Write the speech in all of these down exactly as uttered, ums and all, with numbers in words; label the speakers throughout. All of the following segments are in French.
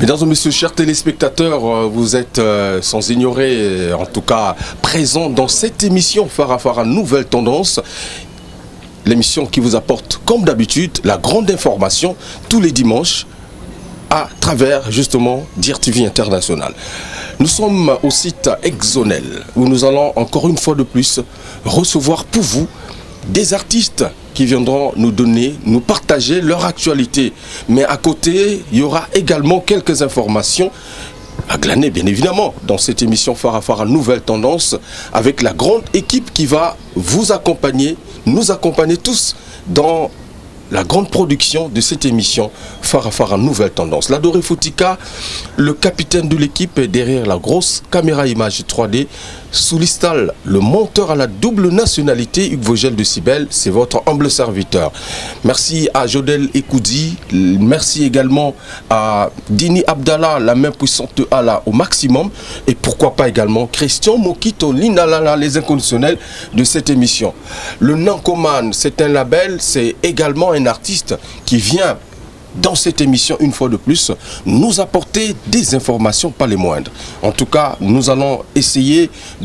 Speaker 1: Mesdames et messieurs, chers téléspectateurs, vous êtes euh, sans ignorer, en tout cas présents dans cette émission Farafara Nouvelle Tendance. L'émission qui vous apporte, comme d'habitude, la grande information tous les dimanches à travers justement D R T V International. Nous sommes au site Exonel où nous allons encore une fois de plus recevoir pour vous des artistes qui viendront nous donner, nous partager leur actualité. Mais à côté, il y aura également quelques informations à glaner, bien évidemment, dans cette émission Farafara Nouvelle Tendance, avec la grande équipe qui va vous accompagner, nous accompagner tous dans la grande production de cette émission Farafara Nouvelle Tendance. L'Adoré Foutika, le capitaine de l'équipe, est derrière la grosse caméra image trois D. Sous l'istal, le monteur à la double nationalité, Hugues Vogel de Cybèle, c'est votre humble serviteur. Merci à Jodel Ekoudi, merci également à Dini Abdallah, la main puissante de Allah au maximum, et pourquoi pas également Christian Mokito, l'Inalala, les inconditionnels de cette émission. Le Nankoman, c'est un label, c'est également un artiste qui vient dans cette émission, une fois de plus, nous apporter des informations, pas les moindres. En tout cas, nous allons essayer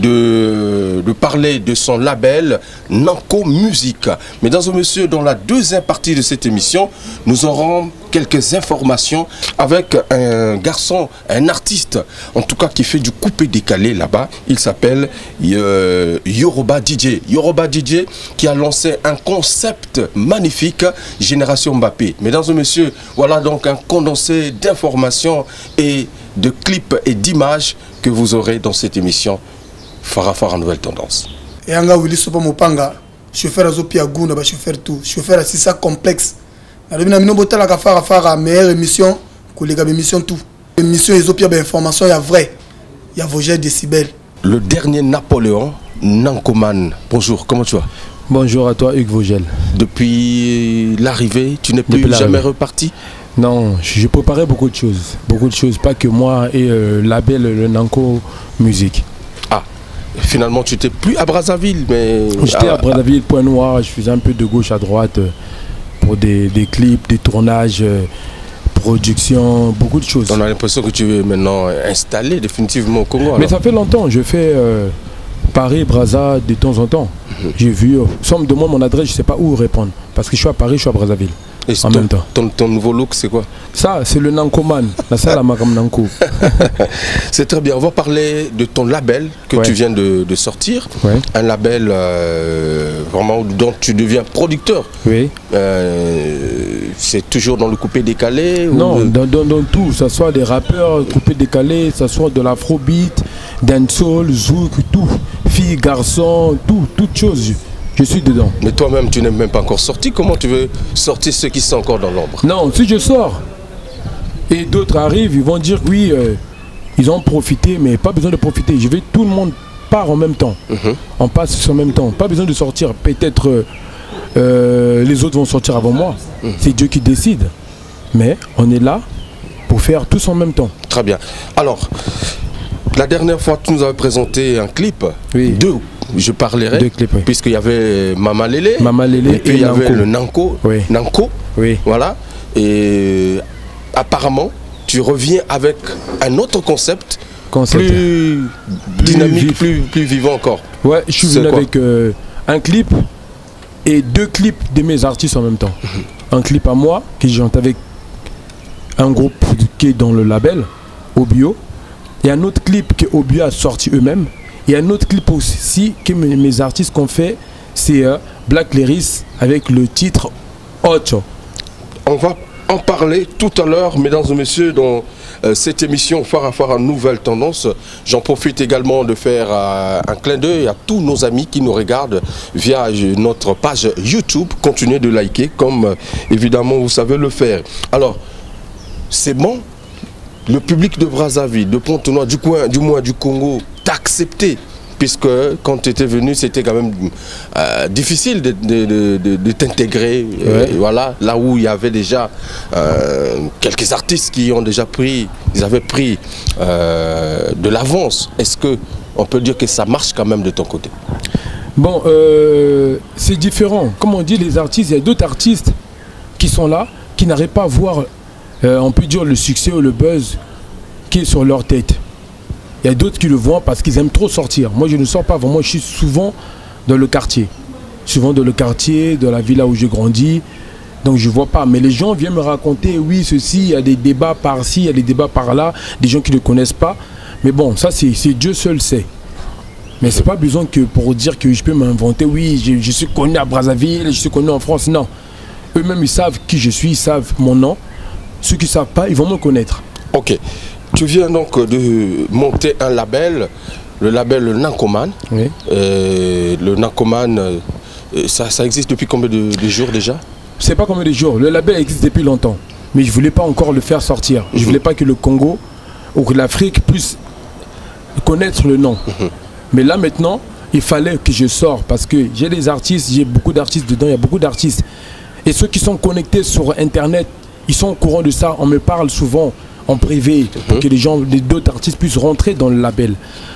Speaker 1: de, de parler de son label Nanko Musique. Mesdames et messieurs, dans la deuxième partie de cette émission, nous aurons quelques informations avec un garçon, un artiste, en tout cas qui fait du coupé décalé là-bas. Il s'appelle euh, Yoruba D J. Yoruba D J qui a lancé un concept magnifique, Génération Mbappé. Mesdames et messieurs, voilà donc un condensé d'informations et de clips et d'images que vous aurez dans cette émission Farafara Nouvelle Tendance.
Speaker 2: Et anga Willy Sopa Mopanga, chauffeur Azopia Gouna, chauffeur tout, chauffeur c'est ça complexe. La meilleure émission, collègue émission tout. Émission Azopia information, il y a vrai, il y a Vogel Décibel.
Speaker 1: Le dernier Napoléon, Nankoman. Bonjour, comment tu vas?
Speaker 3: Bonjour à toi Hugues Vogel.
Speaker 1: Depuis l'arrivée, tu n'es plus jamais reparti?
Speaker 3: Non, j'ai préparé beaucoup de choses. Beaucoup de choses, pas que moi et euh, label le Nanko Musique.
Speaker 1: Ah, finalement tu n'étais plus à Brazzaville, mais...
Speaker 3: J'étais à Brazzaville, Point Noir, je faisais un peu de gauche à droite euh, pour des, des clips, des tournages, euh, production, beaucoup de choses.
Speaker 1: On a l'impression que tu es maintenant installé définitivement au Congo. Alors.
Speaker 3: Mais ça fait longtemps, je fais euh, Paris, Brazza de temps en temps. Mm-hmm. J'ai vu, euh, si on me demande mon adresse, je ne sais pas où répondre. Parce que je suis à Paris, je suis à Brazzaville.
Speaker 1: Et en ton, même temps. Ton, ton nouveau look, c'est quoi? Ça,
Speaker 3: c'est le Nankoman. La salle à Makam Nanko.
Speaker 1: C'est très bien. On va parler de ton label que ouais. tu viens de, de sortir. Ouais. Un label euh, vraiment dont tu deviens producteur.
Speaker 3: Oui.
Speaker 1: Euh, c'est toujours dans le coupé décalé?
Speaker 3: Non,
Speaker 1: ou...
Speaker 3: dans, dans, dans tout. Que ce soit des rappeurs coupé décalé, que ce soit de l'afrobeat, dancehall, zouk, tout. Filles, garçons, tout, toutes choses. Je suis dedans.
Speaker 1: Mais toi-même, tu n'es même pas encore sorti. Comment tu veux sortir ceux qui sont encore dans l'ombre?
Speaker 3: Non, si je sors et d'autres arrivent, ils vont dire oui, euh, ils ont profité, mais pas besoin de profiter. Je vais, tout le monde part en même temps. Mm-hmm. On passe en même temps. Pas besoin de sortir. Peut-être euh, les autres vont sortir avant moi. Mm-hmm. C'est Dieu qui décide. Mais on est là pour faire tous en même temps.
Speaker 1: Très bien. Alors, la dernière fois, tu nous avais présenté un clip.
Speaker 3: Oui.
Speaker 1: Deux. Je parlerai,
Speaker 3: oui.
Speaker 1: puisqu'il y avait Mama Lélé,
Speaker 3: Mama Lélé
Speaker 1: et puis
Speaker 3: et
Speaker 1: il y avait
Speaker 3: Nanko.
Speaker 1: le Nanko,
Speaker 3: oui.
Speaker 1: Nanko,
Speaker 3: oui.
Speaker 1: voilà, et apparemment, tu reviens avec un autre concept, concept. Plus, plus dynamique, vif. plus, plus vivant encore.
Speaker 3: Ouais, je suis venu avec euh, un clip et deux clips de mes artistes en même temps. Mm-hmm. Un clip à moi, que j'ai chanté avec un groupe qui est dans le label, Obio, et un autre clip que Obio a sorti eux-mêmes. Il y a un autre clip aussi que mes, mes artistes qu'on fait, c'est euh, Black Lyris avec le titre Ocho.
Speaker 1: On va en parler tout à l'heure, mesdames et messieurs, dans euh, cette émission Farafara Nouvelle Tendance. J'en profite également de faire euh, un clin d'œil à tous nos amis qui nous regardent via notre page YouTube. Continuez de liker comme euh, évidemment vous savez le faire. Alors, c'est bon, le public de Brazzaville, de Pont-Noir, du coin, du moins du Congo, t'a accepté, puisque quand tu étais venu, c'était quand même euh, difficile de, de, de, de, de t'intégrer. Ouais. Euh, voilà, là où il y avait déjà euh, quelques artistes qui ont déjà pris, ils avaient pris euh, de l'avance. Est-ce que on peut dire que ça marche quand même de ton côté?
Speaker 3: Bon, euh, c'est différent. Comme on dit, les artistes, il y a d'autres artistes qui sont là, qui n'arrivent pas à voir, euh, on peut dire, le succès ou le buzz marqué sur leur tête. Il y a d'autres qui le voient parce qu'ils aiment trop sortir. Moi, je ne sors pas vraiment. Je suis souvent dans le quartier. Souvent dans le quartier, dans la villa où j'ai grandi. Donc, je ne vois pas. Mais les gens viennent me raconter, oui, ceci, il y a des débats par-ci, il y a des débats par-là, des gens qui ne connaissent pas. Mais bon, ça, c'est Dieu seul sait. Mais ce n'est pas besoin que pour dire que je peux m'inventer, oui, je, je suis connu à Brazzaville, je suis connu en France. Non. Eux-mêmes, ils savent qui je suis, ils savent mon nom. Ceux qui ne savent pas, ils vont me connaître.
Speaker 1: Ok. Tu viens donc de monter un label, le label Nankoman.
Speaker 3: Oui.
Speaker 1: Euh, le Nankoman, euh, ça, ça existe depuis combien de, de jours déjà?
Speaker 3: Je ne sais pas combien de jours. Le label existe depuis longtemps. Mais je ne voulais pas encore le faire sortir. Mm-hmm. Je ne voulais pas que le Congo ou que l'Afrique puisse connaître le nom. Mm-hmm. Mais là maintenant, il fallait que je sorte parce que j'ai des artistes, j'ai beaucoup d'artistes dedans, il y a beaucoup d'artistes. Et ceux qui sont connectés sur Internet, ils sont au courant de ça. On me parle souvent en privé pour que les gens, d'autres artistes puissent rentrer dans le label.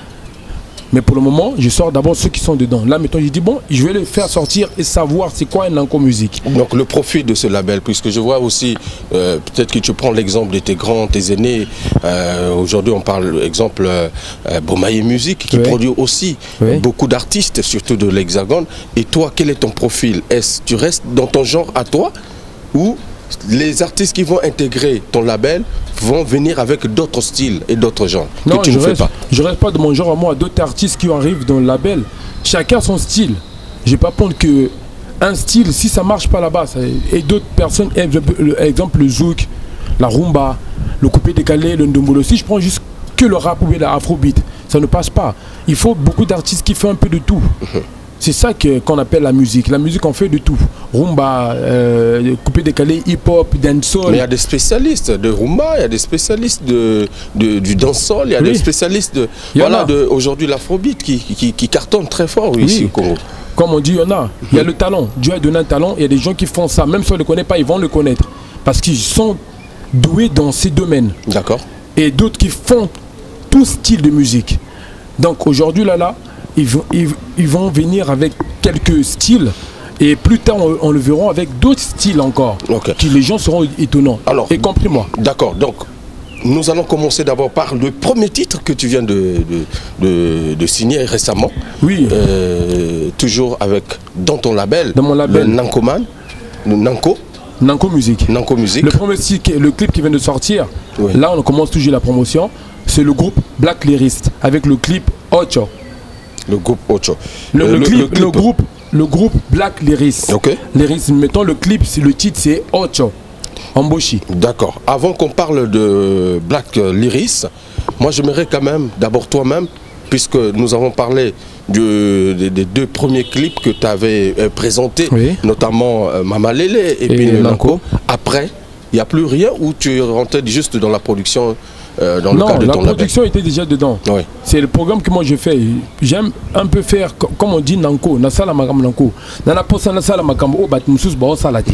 Speaker 3: Mais pour le moment, je sors d'abord ceux qui sont dedans. Là, maintenant, je dis bon, je vais les faire sortir et savoir c'est quoi un Nanko Music. Donc
Speaker 1: le profit de ce label, puisque je vois aussi, euh, peut-être que tu prends l'exemple de tes grands, tes aînés. Euh, Aujourd'hui, on parle, exemple, euh, Bomaye Music, qui oui. produit aussi oui. beaucoup d'artistes, surtout de l'Hexagone. Et toi, quel est ton profil? Est-ce que tu restes dans ton genre à toi ou les artistes qui vont intégrer ton label vont venir avec d'autres styles et d'autres genres
Speaker 3: non,
Speaker 1: que tu
Speaker 3: je
Speaker 1: ne
Speaker 3: reste,
Speaker 1: fais pas?
Speaker 3: Je reste pas de mon genre à moi. D'autres artistes qui arrivent dans le label, chacun son style. Je ne vais pas prendre que un style, si ça ne marche pas là-bas. Et d'autres personnes, exemple le zouk, la rumba, le coupé décalé, le ndombolo. Si je prends juste que le rap ou l'afrobeat, ça ne passe pas. Il faut beaucoup d'artistes qui font un peu de tout. C'est ça qu'on appelle la musique. La musique, on fait de tout. Rumba, euh, coupé décalé, hip-hop, dancehall.
Speaker 1: Mais il y a des spécialistes de rumba, il y a des spécialistes de, de, du dancehall, il y a oui. des spécialistes de, voilà, de aujourd'hui l'afrobeat qui, qui, qui cartonne très fort oui, oui. ici au Congo.
Speaker 3: Comme on dit, il y en a. Il y a le talent. Dieu a donné un talent. Il y a des gens qui font ça. Même si on ne les connaît pas, ils vont le connaître. Parce qu'ils sont doués dans ces domaines. D'accord. Et d'autres qui font tout style de musique. Donc aujourd'hui, là, là, Ils vont, ils, ils vont venir avec quelques styles et plus tard on, on le verra avec d'autres styles encore okay. qui les gens seront étonnants. Alors, et compris moi.
Speaker 1: D'accord, donc nous allons commencer d'abord par le premier titre que tu viens de, de, de, de signer récemment.
Speaker 3: Oui.
Speaker 1: Euh, toujours avec dans ton label,
Speaker 3: dans mon label.
Speaker 1: Le Nankoman, le Nanko.
Speaker 3: Nanko Music.
Speaker 1: Nanko Music.
Speaker 3: Le premier titre, le clip qui vient de sortir, oui. Là on commence toujours la promotion, c'est le groupe Black Lyrist avec le clip Ocho.
Speaker 1: Le groupe Ocho.
Speaker 3: Le, euh, le, clip, le, clip. le, groupe, le groupe Black Lyrist.
Speaker 1: Ok.
Speaker 3: Lyrist, mettons le clip, le titre c'est Ocho. Emboshi.
Speaker 1: D'accord. Avant qu'on parle de Black Lyrist, moi j'aimerais quand même, d'abord toi-même, puisque nous avons parlé de, de, des deux premiers clips que tu avais euh, présentés, oui. notamment euh, Mama Lele et, et puis le Nanko. Après, il n'y a plus rien ou tu rentrais juste dans la production? Euh, dans le
Speaker 3: non,
Speaker 1: cadre de
Speaker 3: la
Speaker 1: ton
Speaker 3: production
Speaker 1: label.
Speaker 3: Était déjà dedans. Oui. C'est le programme que moi je fais. J'aime un peu faire, comme on dit, Nanko, Nasala Makam Nanko. Nana Posa Nasala Makam, oh, bat Moussous Bao Salati.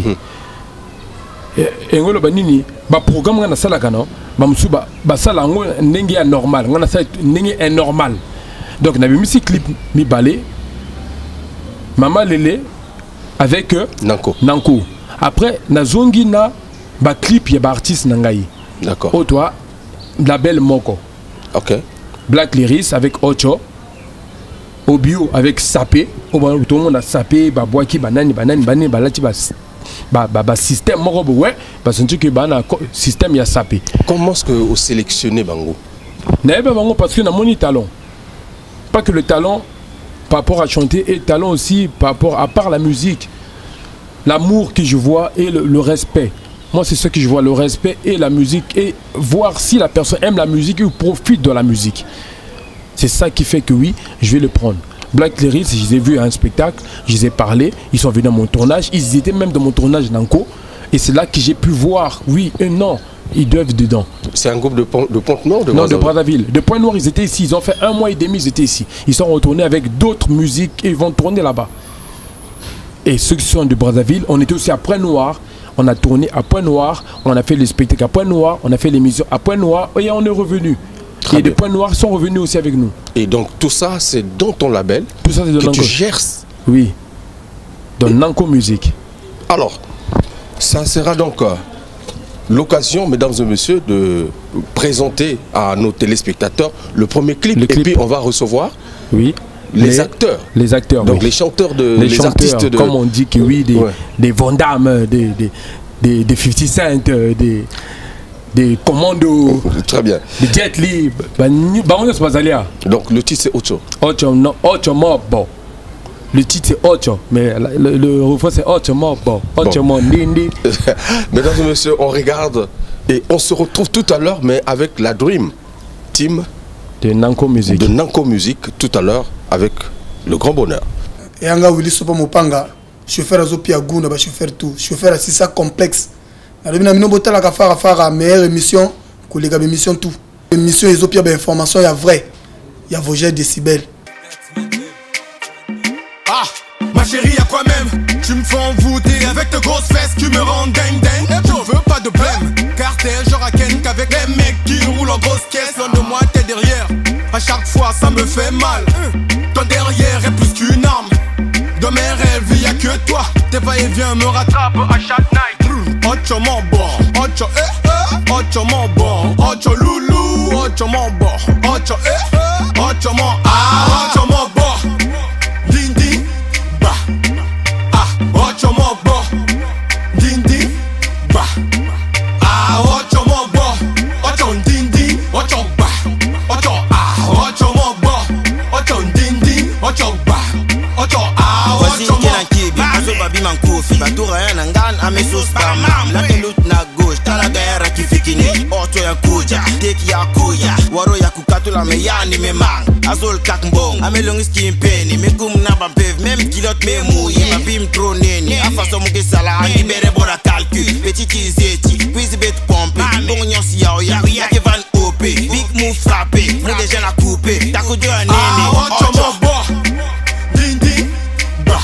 Speaker 3: Et ngolo banini, ba programme Nasala Kano, ba Moussou ba Sala Nengi normal, Nengi est normal. Donc, on a mis ce clip, mi balé, Mama Lele, avec euh,
Speaker 1: Nanko.
Speaker 3: Nanko. Après, Nazongi na, ba clip, il y a ba artiste Nangaï.
Speaker 1: D'accord.
Speaker 3: Oh, toi, label Moko.
Speaker 1: Ok.
Speaker 3: Black Lyrist avec Ocho. Obio avec Sapé. Tout le monde a Sapé, Babouaki, Banani, Banani, Banani, Balati, Baba système Moko, ouais, parce que Bana système y a Sapé.
Speaker 1: Comment est-ce que vous sélectionnez Bango?
Speaker 3: N'est pas Bango parce que nous avons mon talent. Pas que le talent par rapport à chanter, et le talent aussi par rapport à part la musique. L'amour que je vois et le, le respect. Moi, c'est ce que je vois, le respect et la musique, et voir si la personne aime la musique ou profite de la musique. C'est ça qui fait que oui, je vais le prendre. Black Lyrist, je les ai vus à un spectacle, je les ai parlé, ils sont venus à mon tournage, ils étaient même dans mon tournage Nanko, et c'est là que j'ai pu voir, oui et non, ils doivent dedans.
Speaker 1: C'est un groupe de, Pont, de Pointe-Noire de
Speaker 3: Non, de Brazzaville. De Pointe-Noire, ils étaient ici, ils ont fait un mois et demi, ils étaient ici. Ils sont retournés avec d'autres musiques et ils vont tourner là-bas. Et ceux qui sont de Brazzaville, on était aussi à Pointe-Noire. On a tourné à Pointe-Noire, on a fait les spectacles à Pointe-Noire, on a fait l'émission à Pointe-Noire et on est revenu. Et des Pointe-Noire sont revenus aussi avec nous. Et
Speaker 1: donc tout ça, c'est dans ton label
Speaker 3: tout ça,
Speaker 1: que
Speaker 3: dans
Speaker 1: tu gères?
Speaker 3: Oui, dans Nanko Music.
Speaker 1: Alors, ça sera donc euh, l'occasion, mesdames et messieurs, de présenter à nos téléspectateurs le premier clip.
Speaker 3: Le
Speaker 1: et
Speaker 3: clip.
Speaker 1: puis on va recevoir
Speaker 3: oui.
Speaker 1: les,
Speaker 3: les
Speaker 1: acteurs.
Speaker 3: Les acteurs,
Speaker 1: Donc
Speaker 3: oui.
Speaker 1: les chanteurs, de,
Speaker 3: les,
Speaker 1: les
Speaker 3: chanteurs,
Speaker 1: artistes de...
Speaker 3: comme on dit que oui, des,
Speaker 1: ouais.
Speaker 3: des Van Damme, des, des, des, des fifty Cent, des, des Commandos,
Speaker 1: Très bien.
Speaker 3: des Jet Li. Bah, bah, on est pas allé à.
Speaker 1: Donc le titre c'est Ocho.
Speaker 3: Ocho, non, Ocho Mobo. Le titre c'est Ocho, mais le, le refrain c'est Ocho Mobo. Ocho
Speaker 1: Bon.
Speaker 3: Mondindi.
Speaker 1: Mesdames et messieurs, on regarde et on se retrouve tout à l'heure, mais avec la Dream Team
Speaker 3: De Nanko Music.
Speaker 1: de Nanko Music tout à l'heure avec le grand bonheur.
Speaker 2: Et anga Willy Sopa Mopanga, chauffeur à Zopia Gouna, bah chauffeur tout, chauffeur à Sissa complexe. Na le binamino botala ka fara fara meilleure émission, collègue émission tout. Émission Ezopia ba information ya vrai. Ya Vogel décibel.
Speaker 4: Ah, ma chérie, à quoi même? Tu me fais envoûter avec tes grosses fesses, tu me rends ding ding. Je veux pas de blême, cartel, je raquenne qu'avec les mecs qui roulent en grosse caisse. Loin de moi, t'es derrière. À chaque fois, ça me fait mal. Ton derrière est plus qu'une arme. Dans mes rêves, y'a que toi. T'es pas et viens me rattrape à chaque night. Ocho mon bord, ocho eh eh. Ocho mon bord, ocho loulou. Ocho mon bord, ocho eh eh. Ocho mon ah, ocho mon bord. Ding ding, bah. Ah, ocho mon bord. Ding ding, bah. Ah, ocho mon bord. Ocho ding ding, ocho bah. Ocho ah, ocho mon bord. Ocho ding ding, ocho bah. Ocho ah, ocho mon
Speaker 5: babi mankofi batura ya nangan amesos bamam la telut na gauche tala gaera kifikini oto ya kuja teki ya kuya waro ya kukatula meyani memang azol kakmbong amelongis kimpeni megum na bampev même kilot memouye babim troneni afaso muke sala angi bere bora calcul petit izeti puis bet pompe bon nyosi ya ya ya ke van opé big move frappé mo déjà na couper tako jo anene
Speaker 4: ah ocho mo bo ding ding bah.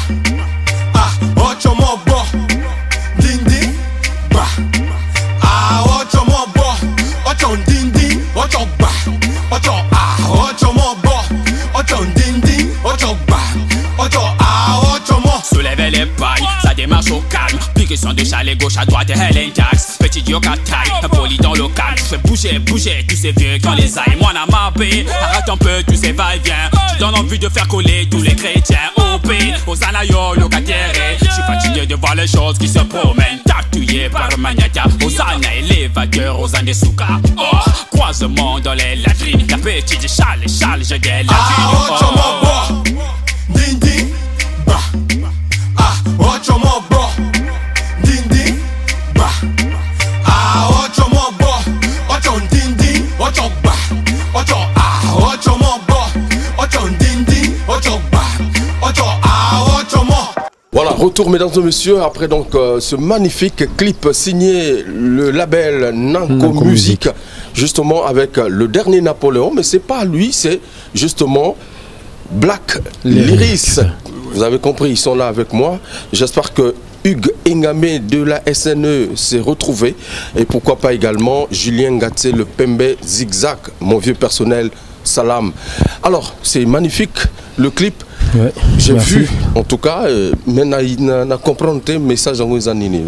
Speaker 4: Ocho mon bo, ding ding, bah. Ah, ocho mon bo, ocho ding ding, ocho bah. Ocho ah, ocho mon bo, ocho ding ding, ocho bah. Ocho ah, ocho mon.
Speaker 6: Soulève les pailles, ça démarche au calme. Pique son de chalet gauche à droite et Helen Jax. Petit yoga taille, un poli dans le calme. Tu fais bouger, bouger, tous ces vieux quand les ailles. Moi, n'a ma paix, arrête un peu tous ces va-et-vient. Tu donnes envie de faire coller tous les chrétiens. O P, aux anayo, locataires. Je suis fatigué de voir les choses qui se promènent. Tatouillé par Magnata, aux anaïs, les vainqueurs, aux Andesuka. Oh, croisement dans les latrines. La petite chale, chale, je gueule la
Speaker 4: Ah, ocho mon bo, ding ding, bah. Ah, ocho mon bo, ding ding, bah. Ah, ocho mon bo, ocho ding ding, ocho bah. Ocho ah, ocho mon bo, ocho ding ding, ocho bah. Ocho ah, ocho mon.
Speaker 1: Voilà, retour mesdames et messieurs, après donc euh, ce magnifique clip signé le label Nanko,
Speaker 3: Nanko
Speaker 1: Music,
Speaker 3: Music,
Speaker 1: justement avec euh, le dernier Napoléon, mais c'est pas lui, c'est justement Black Lyris. Vous avez compris, ils sont là avec moi. J'espère que Hugues Engamé de la S N E s'est retrouvé, et pourquoi pas également Julien Gatsé, le Pembe Zigzag, mon vieux personnel, salam. Alors, c'est magnifique le clip.
Speaker 3: Ouais,
Speaker 1: j'ai
Speaker 3: merci.
Speaker 1: vu, en tout cas, euh, mais na, na comprendre tes messages en Wezanini.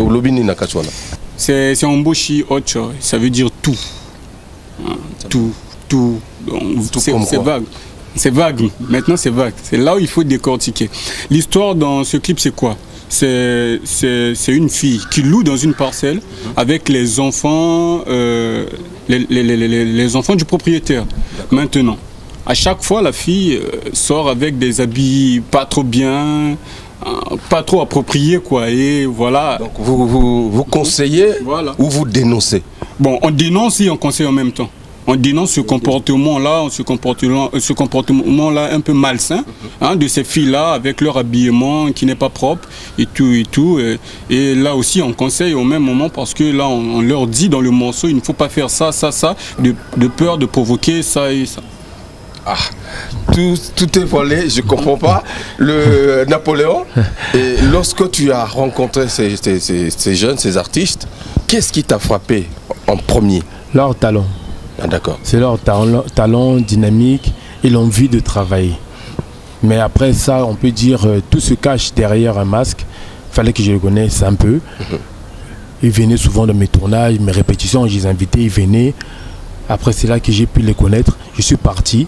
Speaker 7: C'est un boshi ocho, ça veut dire tout. Hein, tout, tout.
Speaker 1: Tout
Speaker 7: C'est
Speaker 1: comme quoi?
Speaker 7: vague. C'est vague. Maintenant, c'est vague. C'est là où il faut décortiquer. L'histoire dans ce clip, c'est quoi? C'est une fille qui loue dans une parcelle avec les enfants, euh, les, les, les, les, les enfants du propriétaire. Maintenant, à chaque fois, la fille euh, sort avec des habits pas trop bien, euh, pas trop appropriés, quoi. Et voilà.
Speaker 1: Donc vous, vous, vous conseillez,
Speaker 7: voilà,
Speaker 1: ou vous dénoncez?
Speaker 7: Bon, on dénonce et on conseille en même temps. On dénonce ce comportement-là, ce comportement, ce comportement-là un peu malsain, hein, de ces filles-là avec leur habillement qui n'est pas propre et tout et tout. Et, et là aussi, on conseille au même moment parce que là, on, on leur dit dans le morceau, il ne faut pas faire ça, ça, ça, de, de peur de provoquer ça et ça.
Speaker 1: Ah, tout, tout est volé, je ne comprends pas. Le Napoléon, et lorsque tu as rencontré ces, ces, ces, ces jeunes, ces artistes, qu'est-ce qui t'a frappé en premier?
Speaker 3: Leur talent.
Speaker 1: Ah, d'accord.
Speaker 3: C'est leur talent, talent dynamique et l'envie de travailler. Mais après ça, on peut dire euh, tout se cache derrière un masque. Il fallait que je le connaisse un peu. Mm-hmm. Ils venaient souvent dans mes tournages, mes répétitions, je les invitais, ils venaient. Après, c'est là que j'ai pu les connaître. Je suis parti.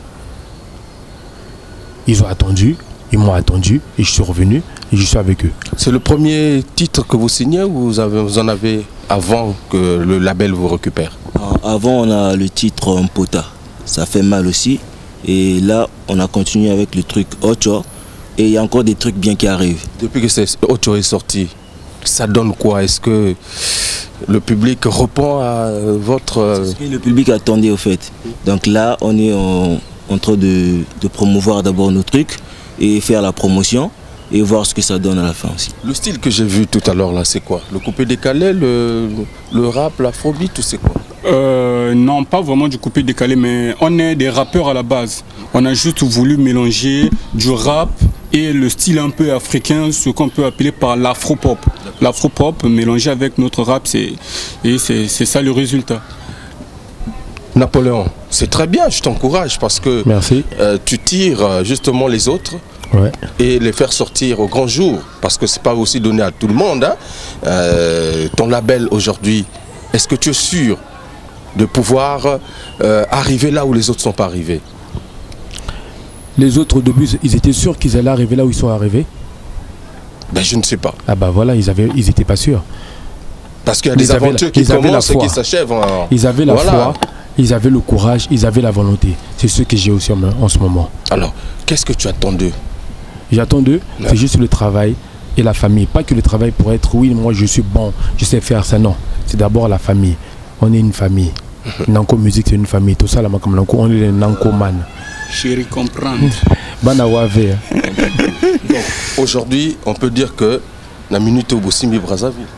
Speaker 3: Ils ont attendu, ils m'ont attendu et je suis revenu et je suis avec eux.
Speaker 1: C'est le premier titre que vous signez ou vous, avez, vous en avez avant que le label vous récupère?
Speaker 5: Avant, on a le titre Mpota. Ça fait mal aussi. Et là, on a continué avec le truc Ocho. Et il y a encore des trucs bien qui arrivent.
Speaker 1: Depuis que Ocho est sorti, ça donne quoi? Est-ce que le public répond à votre...
Speaker 5: C'est ce que le public attendait au fait. Donc là, on est en, en train de, de promouvoir d'abord nos trucs et faire la promotion et voir ce que ça donne à la fin aussi.
Speaker 1: Le style que j'ai vu tout à l'heure là, c'est quoi? Le coupé décalé, le, le rap, l'afrobeat ou c'est quoi?
Speaker 7: Euh, non, pas vraiment du coupé décalé, mais on est des rappeurs à la base. On a juste voulu mélanger du rap et le style un peu africain, ce qu'on peut appeler par l'afro-pop. L'afro-pop mélangé avec notre rap, c'est ça le résultat.
Speaker 1: Napoléon, c'est très bien, je t'encourage parce que
Speaker 3: Merci.
Speaker 1: Euh, tu tires justement les autres.
Speaker 3: Ouais.
Speaker 1: Et les faire sortir au grand jour, parce que c'est pas aussi donné à tout le monde. Hein. Euh, ton label aujourd'hui, est-ce que tu es sûr de pouvoir euh, arriver là où les autres ne sont pas arrivés?
Speaker 3: Les autres au début, ils étaient sûrs qu'ils allaient arriver là où ils sont arrivés?
Speaker 1: Ben je ne sais pas.
Speaker 3: Ah bah voilà, ils avaient, ils étaient pas sûrs.
Speaker 1: Parce qu'il y a des aventures qui commencent et qui s'achèvent. En...
Speaker 3: Ils avaient la
Speaker 1: voilà.
Speaker 3: foi, ils avaient le courage, ils avaient la volonté. C'est ce que j'ai aussi en, en ce moment.
Speaker 1: Alors, qu'est-ce que tu attends d'eux?
Speaker 3: J'attends d'eux, c'est juste le travail et la famille. Pas que le travail pour être, oui, moi je suis bon, je sais faire ça, non. C'est d'abord la famille. On est une famille. Nanko Musique, c'est une famille. Tout ça, là, comme Nanko, on est les Nanko Man.
Speaker 7: Chérie, comprendre.
Speaker 3: Banawave.
Speaker 1: Aujourd'hui, on peut dire que la minute au Simbi Brazzaville.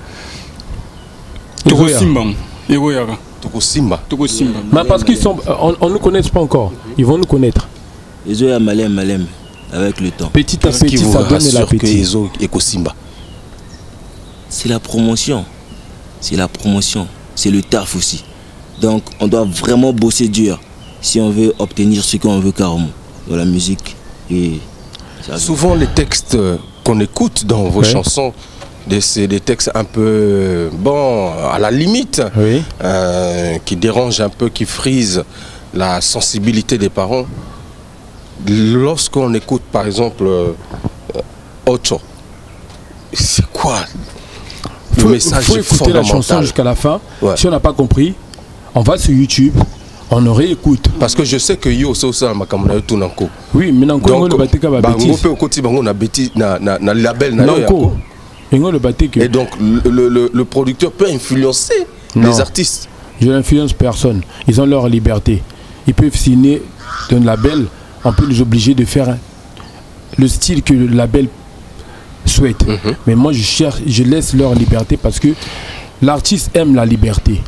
Speaker 7: Togo Simba. Egoyara.
Speaker 1: Togo Simba.
Speaker 7: Togo Simba.
Speaker 3: Mais parce qu'ils sont, on ne nous connaît pas encore. Ils vont nous connaître.
Speaker 5: Les yeux à Malem, Malem. Avec le temps.
Speaker 3: Petit à petit, ça donne l'appétit.
Speaker 5: C'est la promotion. C'est la promotion. C'est le taf aussi. Donc, on doit vraiment bosser dur si on veut obtenir ce qu'on veut carrément dans la musique. Et
Speaker 1: souvent, les textes qu'on écoute dans vos ouais. chansons, c'est des textes un peu, bon, à la limite,
Speaker 3: oui.
Speaker 1: euh, qui dérangent un peu, qui frisent la sensibilité des parents. Lorsqu'on écoute par exemple euh, Ocho, c'est quoi le
Speaker 3: faut,
Speaker 1: message
Speaker 3: faut écouter la chanson jusqu'à la fin. Ouais. Si on n'a pas compris, on va sur YouTube, on en réécoute.
Speaker 1: Parce que je sais que yo ça makamona tout nanko.
Speaker 3: Oui, mais nanko on le batte ka ba bêtise.
Speaker 1: On peut côté bango na bêtise na na na label na
Speaker 3: nanko. On le batte que.
Speaker 1: Et donc le, le, le producteur peut influencer non. les artistes.
Speaker 3: Je n'influence personne. Ils ont leur liberté. Ils peuvent signer d'un label. On peut les obliger de faire le style que le label souhaite. Mm-hmm. Mais moi, je cherche, je laisse leur liberté parce que l'artiste aime la liberté.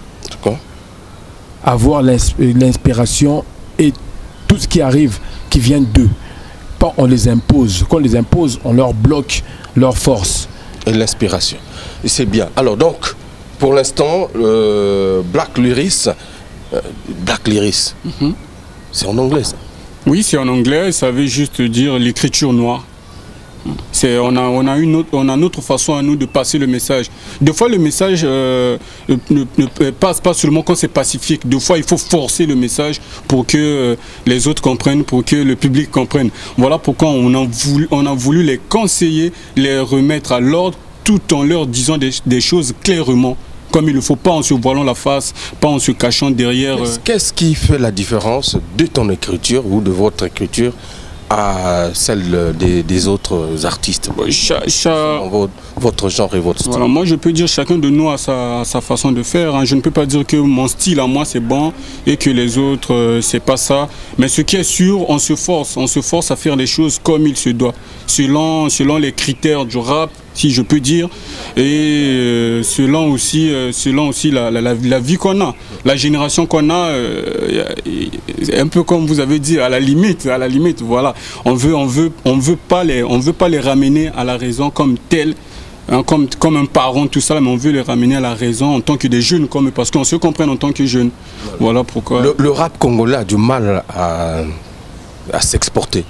Speaker 3: Avoir l'inspiration et tout ce qui arrive qui vient d'eux. Pas on les impose. Quand on les impose, on leur bloque leur force.
Speaker 1: Et l'inspiration. C'est bien. Alors donc, pour l'instant, euh, Black Lyris, euh, Black Lyris, mm-hmm. c'est en anglais ça?
Speaker 7: Oui, c'est en anglais, ça veut juste dire l'écriture noire. On a, on, a une autre, on a une autre façon à nous de passer le message. Des fois, le message euh, ne, ne passe pas seulement quand c'est pacifique. Des fois, il faut forcer le message pour que euh, les autres comprennent, pour que le public comprenne. Voilà pourquoi on a voulu, on a voulu les conseiller, les remettre à l'ordre, tout en leur disant des, des choses clairement. Comme il ne faut pas en se voilant la face, pas en se cachant derrière.
Speaker 1: Qu'est-ce qui fait la différence de ton écriture ou de votre écriture à celle des, des autres artistes?
Speaker 7: Cha, cha...
Speaker 1: votre, votre genre et votre style.
Speaker 7: Voilà, moi je peux dire chacun de nous a sa, sa façon de faire. Hein. Je ne peux pas dire que mon style à moi c'est bon et que les autres euh, c'est pas ça. Mais ce qui est sûr, on se force, on se force à faire les choses comme il se doit, selon, selon les critères du rap, si je peux dire, et euh, selon aussi, euh, selon aussi la, la, la, la vie qu'on a, la génération qu'on a, euh, un peu comme vous avez dit, à la limite, à la limite, voilà. On veut, on veut, on veut pas les, on veut pas les ramener à la raison comme tel, hein, comme, comme un parent, tout ça, mais on veut les ramener à la raison en tant que des jeunes, comme parce qu'on se comprenne en tant que jeunes. Voilà pourquoi.
Speaker 1: Le, le rap congolais a du mal à, à s'exporter.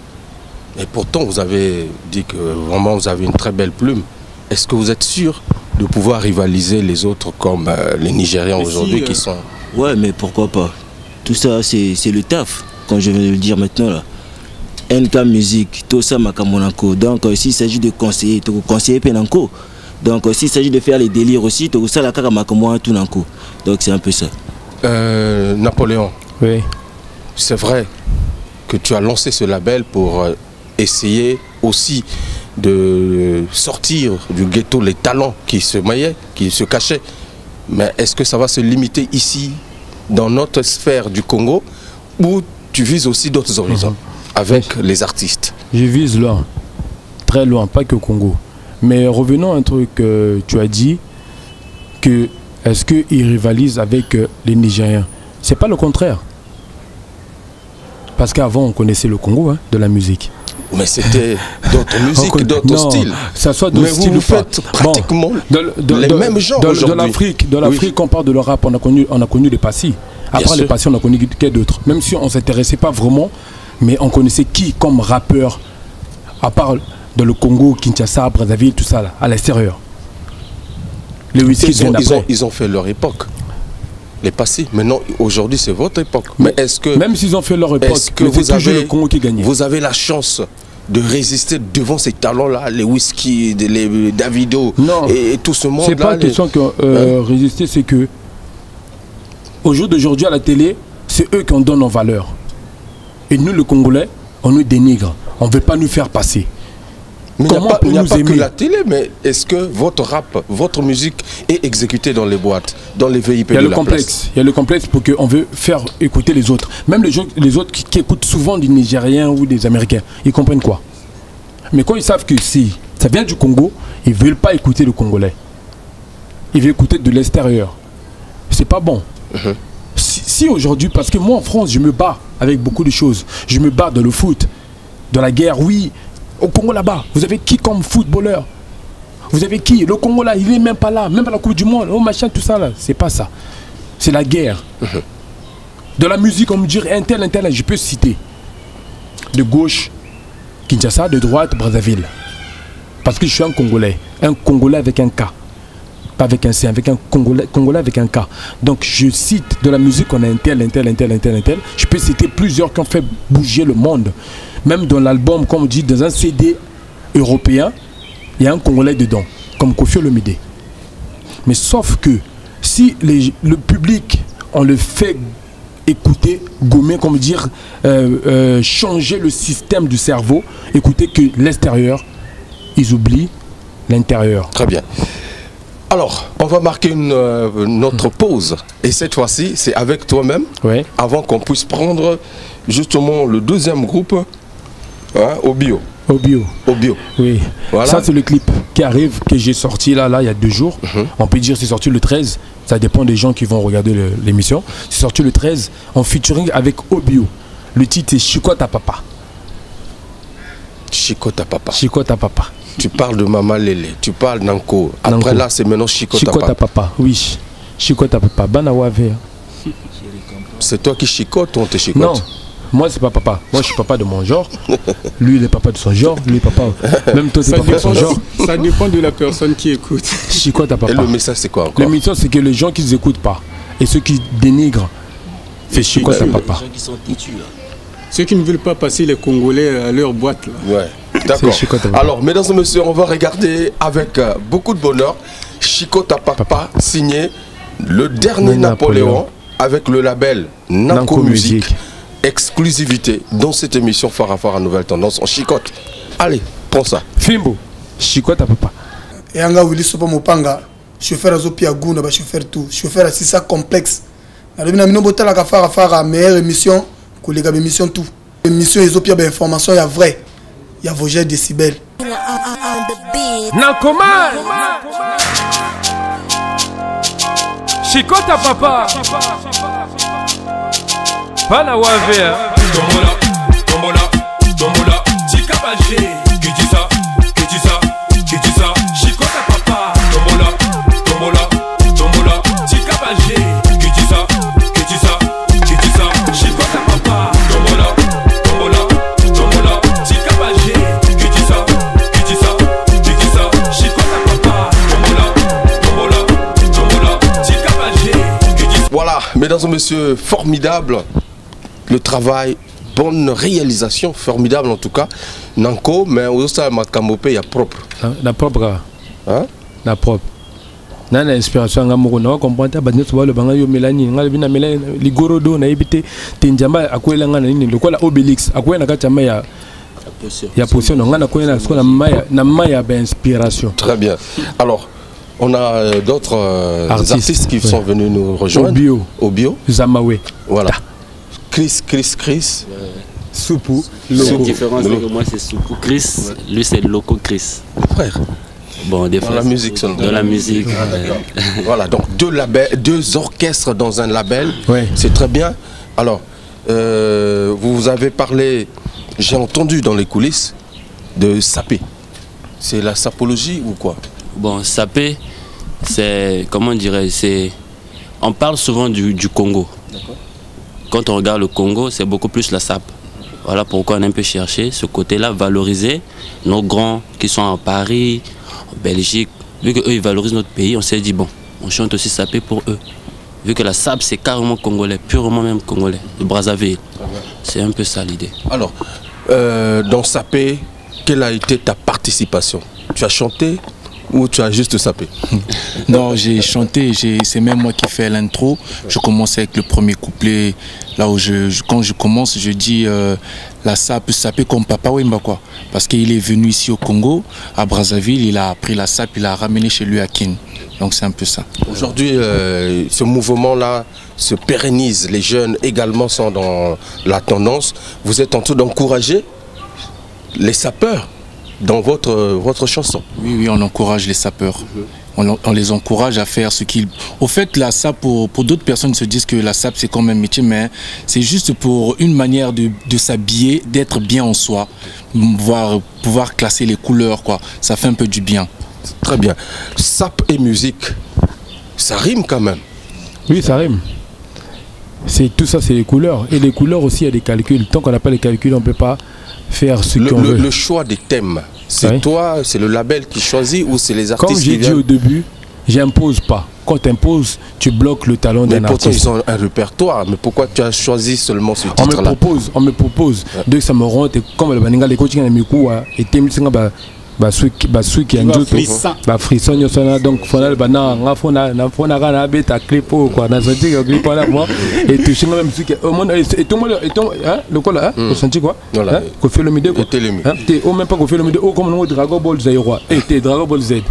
Speaker 1: Et pourtant, vous avez dit que vraiment vous avez une très belle plume. Est-ce que vous êtes sûr de pouvoir rivaliser les autres comme euh, les Nigérians aujourd'hui si, euh... qui sont...
Speaker 8: Ouais, mais pourquoi pas? Tout ça, c'est le taf, comme je vais le dire maintenant là. N K Musique, tout ça, Makamonanko. Donc, euh, s'il s'agit de conseiller, tu conseiller Penanko. Donc, euh, s'il s'agit de faire les délires aussi, tout ça, la Kakamakamo, tout Nanko. Donc, c'est un peu ça.
Speaker 1: Euh, Napoléon.
Speaker 3: Oui.
Speaker 1: C'est vrai que tu as lancé ce label pour euh, essayer aussi de sortir du ghetto les talents qui se maillaient, qui se cachaient. Mais est-ce que ça va se limiter ici, dans notre sphère du Congo, ou tu vises aussi d'autres horizons mmh. avec oui. les artistes?
Speaker 3: Je vise loin, très loin, pas que au Congo. Mais revenons à un truc que tu as dit, que est-ce qu'ils rivalisent avec euh, les Nigériens? C'est pas le contraire. Parce qu'avant, on connaissait le Congo, hein, de la musique.
Speaker 1: Mais c'était d'autres musiques, d'autres styles.
Speaker 3: Ça soit d'autres styles.
Speaker 1: Mais vous, vous faites pratiquement bon, de, de, les
Speaker 3: de,
Speaker 1: mêmes genres
Speaker 3: aujourd'hui. De l'Afrique, de l'Afrique, oui. on parle de le rap, on a connu, on a connu les Passy. Après les Passy, on a connu que d'autres. Même si on ne s'intéressait pas vraiment, mais on connaissait qui comme rappeur, à part dans le Congo, Kinshasa, Brazzaville, tout ça, là, à l'extérieur. Les Whisky
Speaker 1: ils, ils, ont, ils ont fait leur époque. Les Passy. Maintenant, aujourd'hui, c'est votre époque. Mais, mais est-ce que...
Speaker 3: Même s'ils ont fait leur époque,
Speaker 1: que vous avez,
Speaker 3: le Congo qui gagnait.
Speaker 1: Vous avez la chance de résister devant ces talents-là, les Whisky, les Davido et, et tout ce monde-là.
Speaker 3: C'est pas
Speaker 1: les...
Speaker 3: question que euh, hein? résister, c'est que au jour d'aujourd'hui à la télé, c'est eux qui en donnent en valeur. Et nous, le Congolais, on nous dénigre. On ne veut pas nous faire passer.
Speaker 1: Mais il n'y a pas, a pas que la télé, mais est-ce que votre rap, votre musique est exécutée dans les boîtes, dans les V I P de la place? Il y a le complexe.
Speaker 3: Il y a le complexe pour qu'on veut faire écouter les autres. Même les, les autres qui, qui écoutent souvent des Nigériens ou des Américains, ils comprennent quoi? Mais quand ils savent que si ça vient du Congo, ils ne veulent pas écouter le Congolais. Ils veulent écouter de l'extérieur. C'est pas bon. Uh-huh. Si, si aujourd'hui, parce que moi en France, je me bats avec beaucoup de choses. Je me bats dans le foot, dans la guerre, oui. Au Congo là-bas, vous avez qui comme footballeur? Vous avez qui? Le Congo là, il n'est même pas là, même à la Coupe du Monde, oh machin, tout ça là, c'est pas ça. C'est la guerre. Uh-huh. De la musique, on me dit un tel, un tel, je peux citer. De gauche, Kinshasa, de droite, Brazzaville. Parce que je suis un Congolais, un Congolais avec un K. Pas avec un C, avec un Congolais, Congolais avec un K. Donc je cite de la musique, on a un tel, un tel, un tel, un tel, un tel. Je peux citer plusieurs qui ont fait bouger le monde. Même dans l'album, comme on dit, dans un C D européen, il y a un Congolais dedans, comme Kofi Olomide. Mais sauf que si les, le public, on le fait écouter, gommer, comme dire, euh, euh, changer le système du cerveau, écouter que l'extérieur, ils oublient l'intérieur.
Speaker 1: Très bien. Alors, on va marquer une, euh, notre pause. Et cette fois-ci, c'est avec toi-même,
Speaker 3: oui.
Speaker 1: avant qu'on puisse prendre justement le deuxième groupe, hein, au bio.
Speaker 3: Au bio.
Speaker 1: Au bio.
Speaker 3: Oui. Voilà. Ça, c'est le clip qui arrive, que j'ai sorti là, là, il y a deux jours. Uh-huh. On peut dire que c'est sorti le treize. Ça dépend des gens qui vont regarder l'émission. C'est sorti le treize en featuring avec Obio. Le titre est Chikota Papa.
Speaker 1: Chikota Papa.
Speaker 3: Chikota Papa.
Speaker 1: Tu parles de Mama Lele, tu parles d'Anko. Après Nanko. Là, c'est maintenant Chikota Papa.
Speaker 3: Chikota Papa, oui. Chikota Papa. Banawave.
Speaker 1: C'est toi qui chicote ou on te chicote?
Speaker 3: Non, moi c'est pas papa. Moi je suis papa de mon genre. Lui il est papa de son genre. Lui est papa. Même toi c'est papa de son genre.
Speaker 7: Ça dépend de la personne qui écoute.
Speaker 3: Chikota Papa.
Speaker 1: Et le message c'est quoi encore?
Speaker 3: Le message c'est que les gens qui ne écoutent pas et ceux qui dénigrent, c'est Chikota Papa.
Speaker 8: Les gens qui sont têtus là.
Speaker 7: Ceux qui ne veulent pas passer les Congolais à leur boîte là.
Speaker 1: Ouais. D'accord. Alors, mesdames et messieurs, on va regarder avec euh, beaucoup de bonheur Chikota Papa, Papa. signé le dernier Napoléon, Napoléon avec le label Nanko, Nanko Musique. Musique. Exclusivité dans cette émission Farafara Nouvelle Tendance. On chicote. Allez, prends ça.
Speaker 3: Fimbo, Chikota Papa.
Speaker 2: Et anga Willy Sopa Mopanga, chauffeur Azo Piagouna, chauffeur tout, chauffeur à Sissa complexe. Na lebina mino botala ka Farafara meilleure émission, collègue émission tout. Émission Ezopia ba information ya vrai. Il y a Vogel Décibel.
Speaker 3: Nankoman Chikota Papa Pana Wavea
Speaker 9: Tombola, tombola, tombola Tika Balgé Qui dit ça, qui dit ça, qui dit ça Chikota Papa Tombola, tombola, tombola Tika Balgé Qui dit ça, qui dit ça, qui dit ça Chikota Papa Tombola, tombola, tombola Tika Balgé Qui dit ça, qui dit ça, qui dit ça Chikota Papa Tombola,
Speaker 1: mesdames et messieurs, formidable le travail, bonne réalisation, formidable en tout cas. Nanko, mais aussi à Matkamopé, il y a propre.
Speaker 3: La propre.
Speaker 1: Hein?
Speaker 3: La propre. Na na inspiration nga moko na comprendre ba nyoto ba le banga yo melani nga le bina melani ligorodo na ibite tinjamba akwela nga na nini lokola Obélix akwela ka chama ya ya potion nga na kwela na na maya na maya ba inspiration.
Speaker 1: Très bien. Alors on a euh, d'autres euh, artistes, artistes qui ouais. sont venus nous rejoindre.
Speaker 3: Obio.
Speaker 1: Obio.
Speaker 3: Zamawe.
Speaker 1: Voilà. Chris, Chris, Chris.
Speaker 10: Ouais.
Speaker 3: Soupou.
Speaker 10: La différence c'est que moi c'est Soupou Chris, ouais. Lui c'est Loco Chris.
Speaker 1: Frère.
Speaker 10: Bon, des
Speaker 1: dans
Speaker 10: fois,
Speaker 1: la musique
Speaker 10: dans, dans la musique.
Speaker 1: Ah, voilà, donc deux labels, deux orchestres dans un label,
Speaker 3: ouais.
Speaker 1: C'est très bien. Alors, euh, vous avez parlé, j'ai entendu dans les coulisses, de sapé. C'est la sapologie ou quoi?
Speaker 10: Bon, sapé, c'est, comment dirais c'est, on parle souvent du, du Congo. Quand on regarde le Congo, c'est beaucoup plus la sape. Voilà pourquoi on a un peu cherché ce côté-là, valoriser nos grands qui sont à Paris, en Belgique. Vu qu'eux ils valorisent notre pays, on s'est dit bon, on chante aussi sapé pour eux. Vu que la sape c'est carrément congolais, purement même congolais, le Brazzaville. C'est un peu ça l'idée.
Speaker 1: Alors, euh, dans sapé, quelle a été ta participation? Tu as chanté ou tu as juste sapé?
Speaker 11: Non, j'ai chanté, c'est même moi qui fais l'intro. Je commence avec le premier couplet. Là où je, je quand je commence, je dis euh, la sape, sapé comme Papa Wemba quoi. Parce qu'il est venu ici au Congo, à Brazzaville, il a pris la sape, il l'a ramené chez lui à Kin. Donc c'est un peu ça.
Speaker 1: Aujourd'hui, euh, ce mouvement-là se pérennise. Les jeunes également sont dans la tendance. Vous êtes en train d'encourager les sapeurs dans votre, votre chanson.
Speaker 11: Oui, oui, on encourage les sapeurs. On, on les encourage à faire ce qu'ils... Au fait, la sape, pour, pour d'autres personnes se disent que la sape, c'est quand même un métier, mais c'est juste pour une manière de, de s'habiller, d'être bien en soi, voir, pouvoir classer les couleurs, quoi. Ça fait un peu du bien.
Speaker 1: Très bien. Sape et musique, ça rime quand même.
Speaker 3: Oui, ça rime. Tout ça, c'est les couleurs. Et les couleurs aussi, il y a des calculs. Tant qu'on n'a pas les calculs, on ne peut pas faire ce qu'on veut.
Speaker 1: Le choix des thèmes, c'est oui. Toi, c'est le label qui choisit ou c'est les artistes?
Speaker 3: Comme j'ai dit au début, j'impose pas. Quand tu imposes, tu bloques le talent d'un artiste.
Speaker 1: Mais pourtant, ils ont un répertoire. Mais pourquoi tu as choisi seulement ce titre-là?
Speaker 3: On me propose, on me propose. Ouais. Dès que ça me rend, comme le baninga, les coachings, les micros, et bah celui qui a un autre bah frisson donc faut aller bana nga faut na faut na kana beta clip quoi na senti que clip là moi et tu sais même musique au monde et tout le monde et tout hein le quoi là on senti quoi hein qu'on fait le midi quoi hein t'es au même pas qu'on fait le midi au comme le Dragon Ball Z roi et t'es Dragon Ball Z.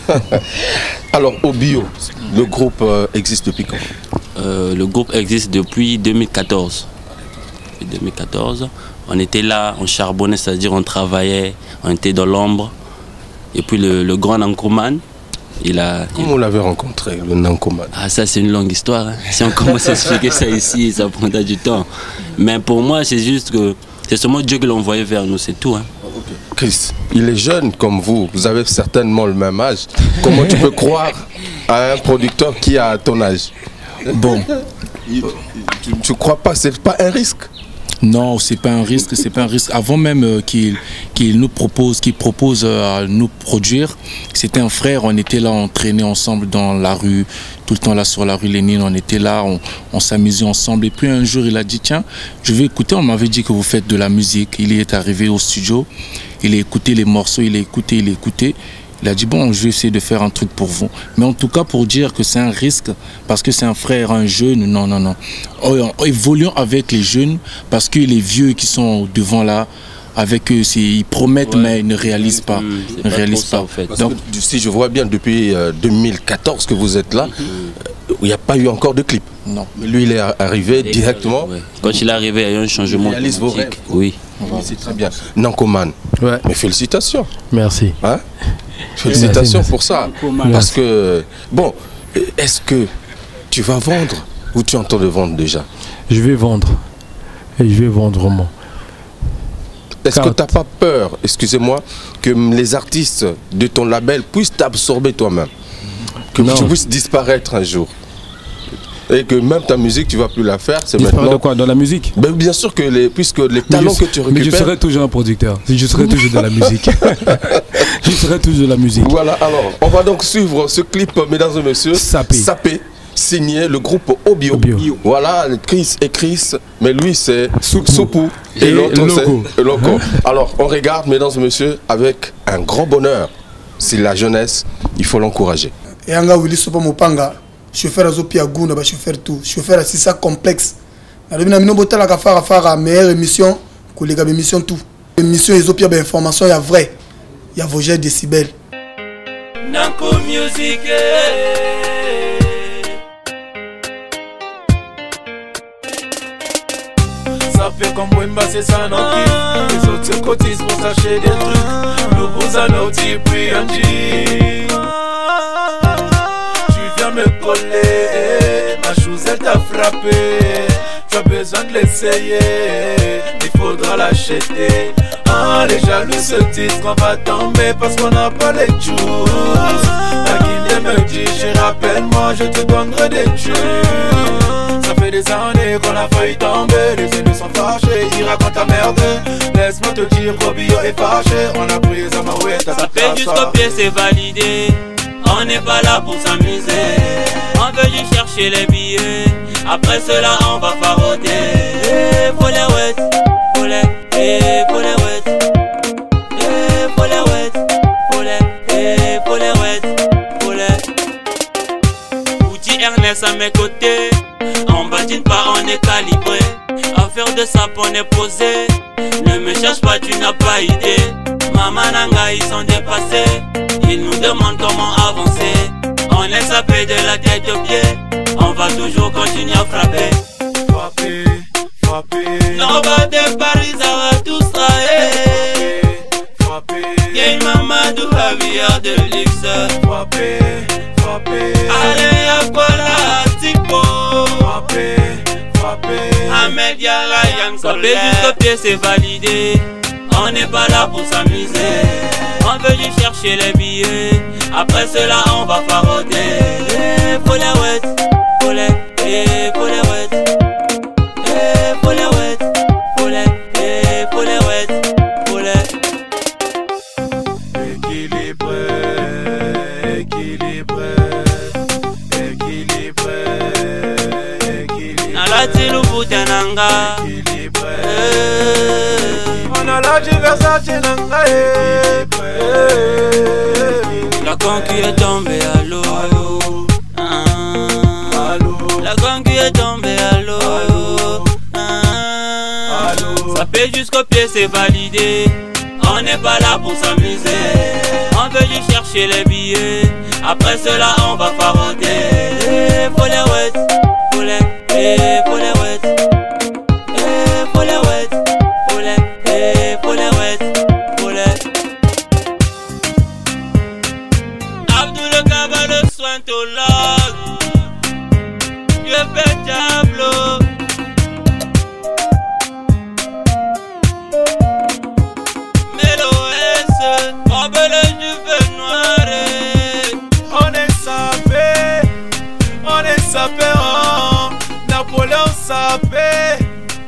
Speaker 1: Alors Obio, le groupe euh, existe depuis quand?
Speaker 10: euh, Le groupe existe depuis deux mille quatorze. Depuis deux mille quatorze, on était là, on charbonnait, c'est-à-dire on travaillait, on était dans l'ombre. Et puis le, le grand Nankoman, il a...
Speaker 1: Comment on l'avait rencontré, le Nankoman?
Speaker 10: Ah, ça c'est une longue histoire. Hein. Si on commence à expliquer ça ici, ça prendra du temps. Mais pour moi, c'est juste que c'est seulement Dieu qui l'a envoyé vers nous, c'est tout. Hein.
Speaker 1: Okay. Chris, il est jeune comme vous, vous avez certainement le même âge. Comment tu peux croire à un producteur qui a ton âge?
Speaker 11: Bon.
Speaker 1: Tu ne crois pas, c'est pas un risque?
Speaker 11: Non, c'est pas un risque, c'est pas un risque. Avant même euh, qu'il qu'il nous propose, qu'il propose euh, à nous produire, c'était un frère, on était là, on traînait ensemble dans la rue, tout le temps là sur la rue Lénine, on était là, on, on s'amusait ensemble. Et puis un jour, il a dit, tiens, je vais écouter, on m'avait dit que vous faites de la musique. Il est arrivé au studio, il a écouté les morceaux, il a écouté, il a écouté. Il a dit, bon, je vais essayer de faire un truc pour vous. Mais en tout cas, pour dire que c'est un risque, parce que c'est un frère, un jeune, non, non, non. Évoluons avec les jeunes, parce que les vieux qui sont devant là, avec eux, ils promettent, ouais. Mais ils ne réalisent pas. Mmh, ne
Speaker 10: pas
Speaker 11: réalisent
Speaker 10: ça,
Speaker 11: pas.
Speaker 10: En fait.
Speaker 1: Donc, si je vois bien, depuis euh, deux mille quatorze que vous êtes là, mmh. il n'y a pas eu encore de clip.
Speaker 11: Non.
Speaker 1: Mais lui, il est arrivé
Speaker 10: Et
Speaker 1: directement.
Speaker 10: Ouais. Quand il est arrivé, il y a eu un changement.
Speaker 1: Il réalise vos rêves.
Speaker 10: Oui.
Speaker 1: C'est très bien. Nankoman,
Speaker 3: ouais.
Speaker 1: Mais félicitations.
Speaker 3: Merci.
Speaker 1: Hein? Félicitations merci, pour ça.
Speaker 3: Merci.
Speaker 1: Parce que, bon, est-ce que tu vas vendre ou tu entends de vendre déjà?
Speaker 3: Je vais vendre. Et je vais vendre vraiment.
Speaker 1: Est-ce que tu n'as pas peur, excusez-moi, que les artistes de ton label puissent t'absorber toi-même? Que non. Tu puisses disparaître un jour? Et que même ta musique, tu ne vas plus la faire, c'est maintenant...
Speaker 3: de quoi? Dans la musique?
Speaker 1: Ben, bien sûr que les, puisque les talents
Speaker 3: je,
Speaker 1: que tu récupères...
Speaker 3: Mais je serai toujours un producteur, je serai toujours de la musique. Je serai toujours de la musique.
Speaker 1: Voilà, alors, on va donc suivre ce clip, mesdames et messieurs.
Speaker 3: Sapé.
Speaker 1: Sapé. signé le groupe Obio.
Speaker 3: Obio.
Speaker 1: Voilà, Chris et Chris, mais lui c'est
Speaker 3: Soupou.
Speaker 1: Soupou
Speaker 3: Et
Speaker 1: et l'autre
Speaker 3: Loco.
Speaker 1: c'est Loco. Alors on regarde, mesdames et messieurs, avec un grand bonheur. C'est la jeunesse, il faut l'encourager.
Speaker 2: Et anga Willy Sopo Mopanga, chauffeur azo pia guna, chauffeur tout, chauffeur c'est ça complexe. Na lobi na mino botala ka fara fara meilleure émission, collègue émission tout. Émission ezo pia ba information ya vrai. Ya Vogel Décibel.
Speaker 12: Nanko Music. Ça fait comme Wemba, c'est ça non plus. Les autres se cotisent pour s'acheter des trucs. Nous vous en outil puis un G. Tu viens me coller, ma chose elle t'a frappé. Tu as besoin de l'essayer, il faudra l'acheter. Ah, les jaloux se disent qu'on va tomber parce qu'on n'a pas les choses. La Guinée me dit, je rappelle-moi, je te donnerai des tubes. Ça fait des années qu'on a failli tomber, les élus sont fâchés, ils racontent ta merde. Laisse-moi te dire, Robio est fâché, on a pris les amouettes.
Speaker 13: Ça fait jusqu'au pied, c'est validé. On n'est pas là pour s'amuser. On veut juste chercher les billets. Après cela, on va farauder. Eh, pour les ouettes, pour les, eh, pour les ouettes. Eh, pour les ouettes, pour les, eh, pour les ouettes, pour les. Outil Ernest à mes côtés. On badine pas, on est calibré. Affaire de sap, on est posé. Ne me cherche pas, tu n'as pas idée. Maman Nanga, ils sont dépassés. Ils nous demandent comment avancer. On est sapé de la tête aux pieds. On va toujours continuer à frapper.
Speaker 12: Frapper, frapper.
Speaker 13: On va de Paris, ça va tous travailler.
Speaker 12: Frapper,
Speaker 13: Y'a Mamadou, Javier de luxe.
Speaker 12: frapper, frapper.
Speaker 13: Allez, à quoi la Tipo.
Speaker 12: Frapper, frapper.
Speaker 13: Ahmed Yala, Yann Collet. Jusqu'au pied, c'est validé. On n'est pas là pour s'amuser. On veut juste chercher les billets. Après cela, on va farauder. Eh, pour les ouettes, pour les, eh, pour les ouettes. Eh, pour les ouettes, pour les, eh, pour les ouettes, pour les.
Speaker 12: Équilibré, équilibré, équilibré, équilibré.
Speaker 13: Nalati Lubutananga.
Speaker 12: Équilibré. On a la diversité nanga.
Speaker 13: La concu est tombée à l'eau. Ah. La concu est tombée à l'eau. Ah. Ça fait jusqu'au pied, c'est validé. On n'est pas là pour s'amuser. On veut juste chercher les billets. Après cela, on va farauder. Eh, pour les ouettes, pour les, eh, pour les ouettes. Eh, pour les ouettes, pour les, eh, pour les ouettes, pour les. Abdoul Kaba le sointologue. Dieu fait tableau. Méloès, embellé du feu noir.
Speaker 12: On est sapé, on est sapé, oh. Napoléon sapé.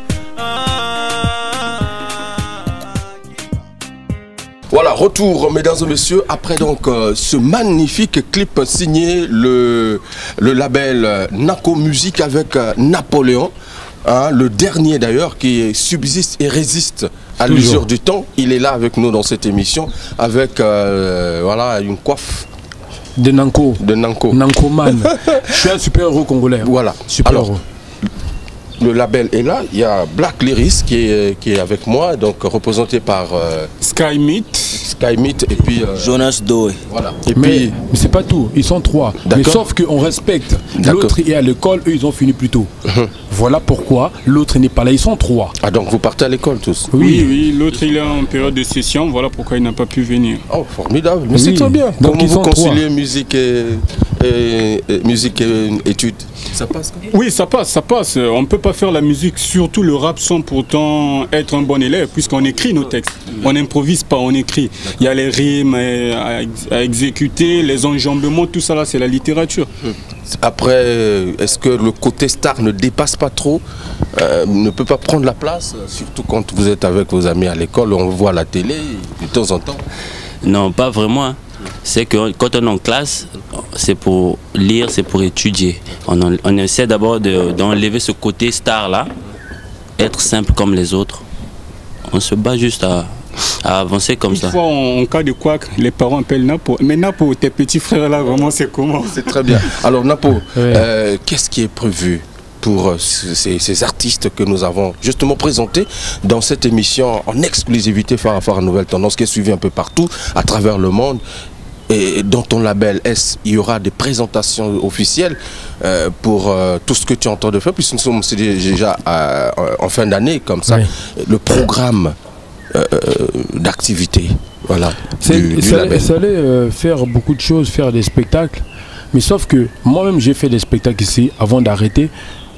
Speaker 1: Voilà, retour, mesdames et messieurs, après donc euh, ce magnifique clip signé le, le label euh, Nanko Music avec euh, Napoléon, hein, le dernier d'ailleurs qui subsiste et résiste à l'usure du temps. Il est là avec nous dans cette émission avec euh, voilà, une coiffe
Speaker 3: de Nanko.
Speaker 1: De Nanko.
Speaker 3: Nanko Man. Je suis un super héros congolais.
Speaker 1: Voilà.
Speaker 3: Super
Speaker 1: Alors,
Speaker 3: héros.
Speaker 1: le label est là, il y a Black Lyris qui est, qui est avec moi, donc représenté par euh,
Speaker 7: Sky Meat.
Speaker 1: Sky Meat et puis euh,
Speaker 8: Jonas Doe.
Speaker 1: Voilà. Et
Speaker 3: mais
Speaker 1: puis
Speaker 3: mais c'est pas tout, ils sont trois. Mais sauf qu'on respecte. L'autre est à l'école, eux ils ont fini plus tôt. Voilà pourquoi l'autre n'est pas là, ils sont trois.
Speaker 1: Ah donc vous partez à l'école tous?
Speaker 7: Oui, oui, l'autre il est en période de session, voilà pourquoi il n'a pas pu venir.
Speaker 1: Oh formidable, mais
Speaker 3: Oui.
Speaker 1: c'est très bien.
Speaker 3: Donc
Speaker 1: Comment
Speaker 3: ils
Speaker 1: vous
Speaker 3: sont
Speaker 1: conciliez
Speaker 3: trois.
Speaker 1: musique et, et, et musique et études? Ça passe quoi?
Speaker 7: Oui, ça passe, ça passe. On ne peut pas faire la musique, surtout le rap, sans pourtant être un bon élève, puisqu'on écrit nos textes. On n'improvise pas, on écrit. Il y a les rimes à, à exécuter, les enjambements, tout ça là, c'est la littérature.
Speaker 1: Après, est-ce que le côté star ne dépasse pas trop, euh, ne peut pas prendre la place, surtout quand vous êtes avec vos amis à l'école, on voit à la télé de temps en temps?
Speaker 10: Non, pas vraiment. C'est que quand on est en classe, c'est pour lire, c'est pour étudier. On, en, on essaie d'abord d'enlever ce côté star-là, être simple comme les autres. On se bat juste à, à avancer comme
Speaker 7: Une
Speaker 10: ça.
Speaker 7: fois, en, en cas de quoi, les parents appellent Napo. Mais Napo, tes petits frères-là, vraiment, c'est comment?
Speaker 1: C'est très bien. Alors, Napo, ouais. euh, qu'est-ce qui est prévu pour euh, ces, ces artistes que nous avons justement présentés dans cette émission en exclusivité Phare à Phare Nouvelle Tendance, qui est suivie un peu partout à travers le monde? Et dans ton label, est-ce il y aura des présentations officielles euh, pour euh, tout ce que tu es en train de faire, puisque nous sommes déjà euh, en fin d'année comme ça, oui. Le programme euh, d'activité, voilà, du, du
Speaker 3: ça,
Speaker 1: label.
Speaker 3: Ça allait euh, faire beaucoup de choses, faire des spectacles, mais sauf que moi-même j'ai fait des spectacles ici avant d'arrêter.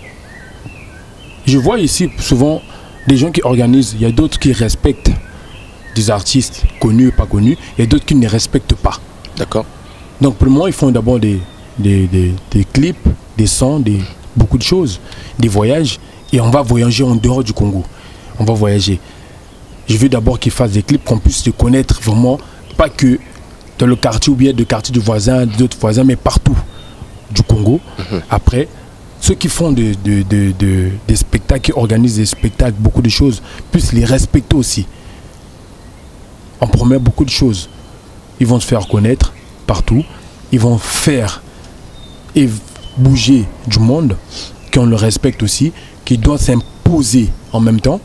Speaker 3: Je vois ici souvent des gens qui organisent, il y a d'autres qui respectent des artistes connus ou pas connus, il y a d'autres qui ne respectent pas.
Speaker 1: D'accord.
Speaker 3: Donc pour moi, ils font d'abord des, des, des, des clips, des sons, des, beaucoup de choses, des voyages, et on va voyager en dehors du Congo. On va voyager. Je veux d'abord qu'ils fassent des clips, qu'on puisse les connaître vraiment, pas que dans le quartier ou bien de quartier de voisins, d'autres voisins, mais partout du Congo. Mm-hmm. Après, ceux qui font de, de, de, de, des spectacles, qui organisent des spectacles, beaucoup de choses, puissent les respecter aussi. On promet beaucoup de choses. Ils vont se faire connaître partout. Ils vont faire et bouger du monde, qu'on le respecte aussi, qui doit s'imposer en même temps.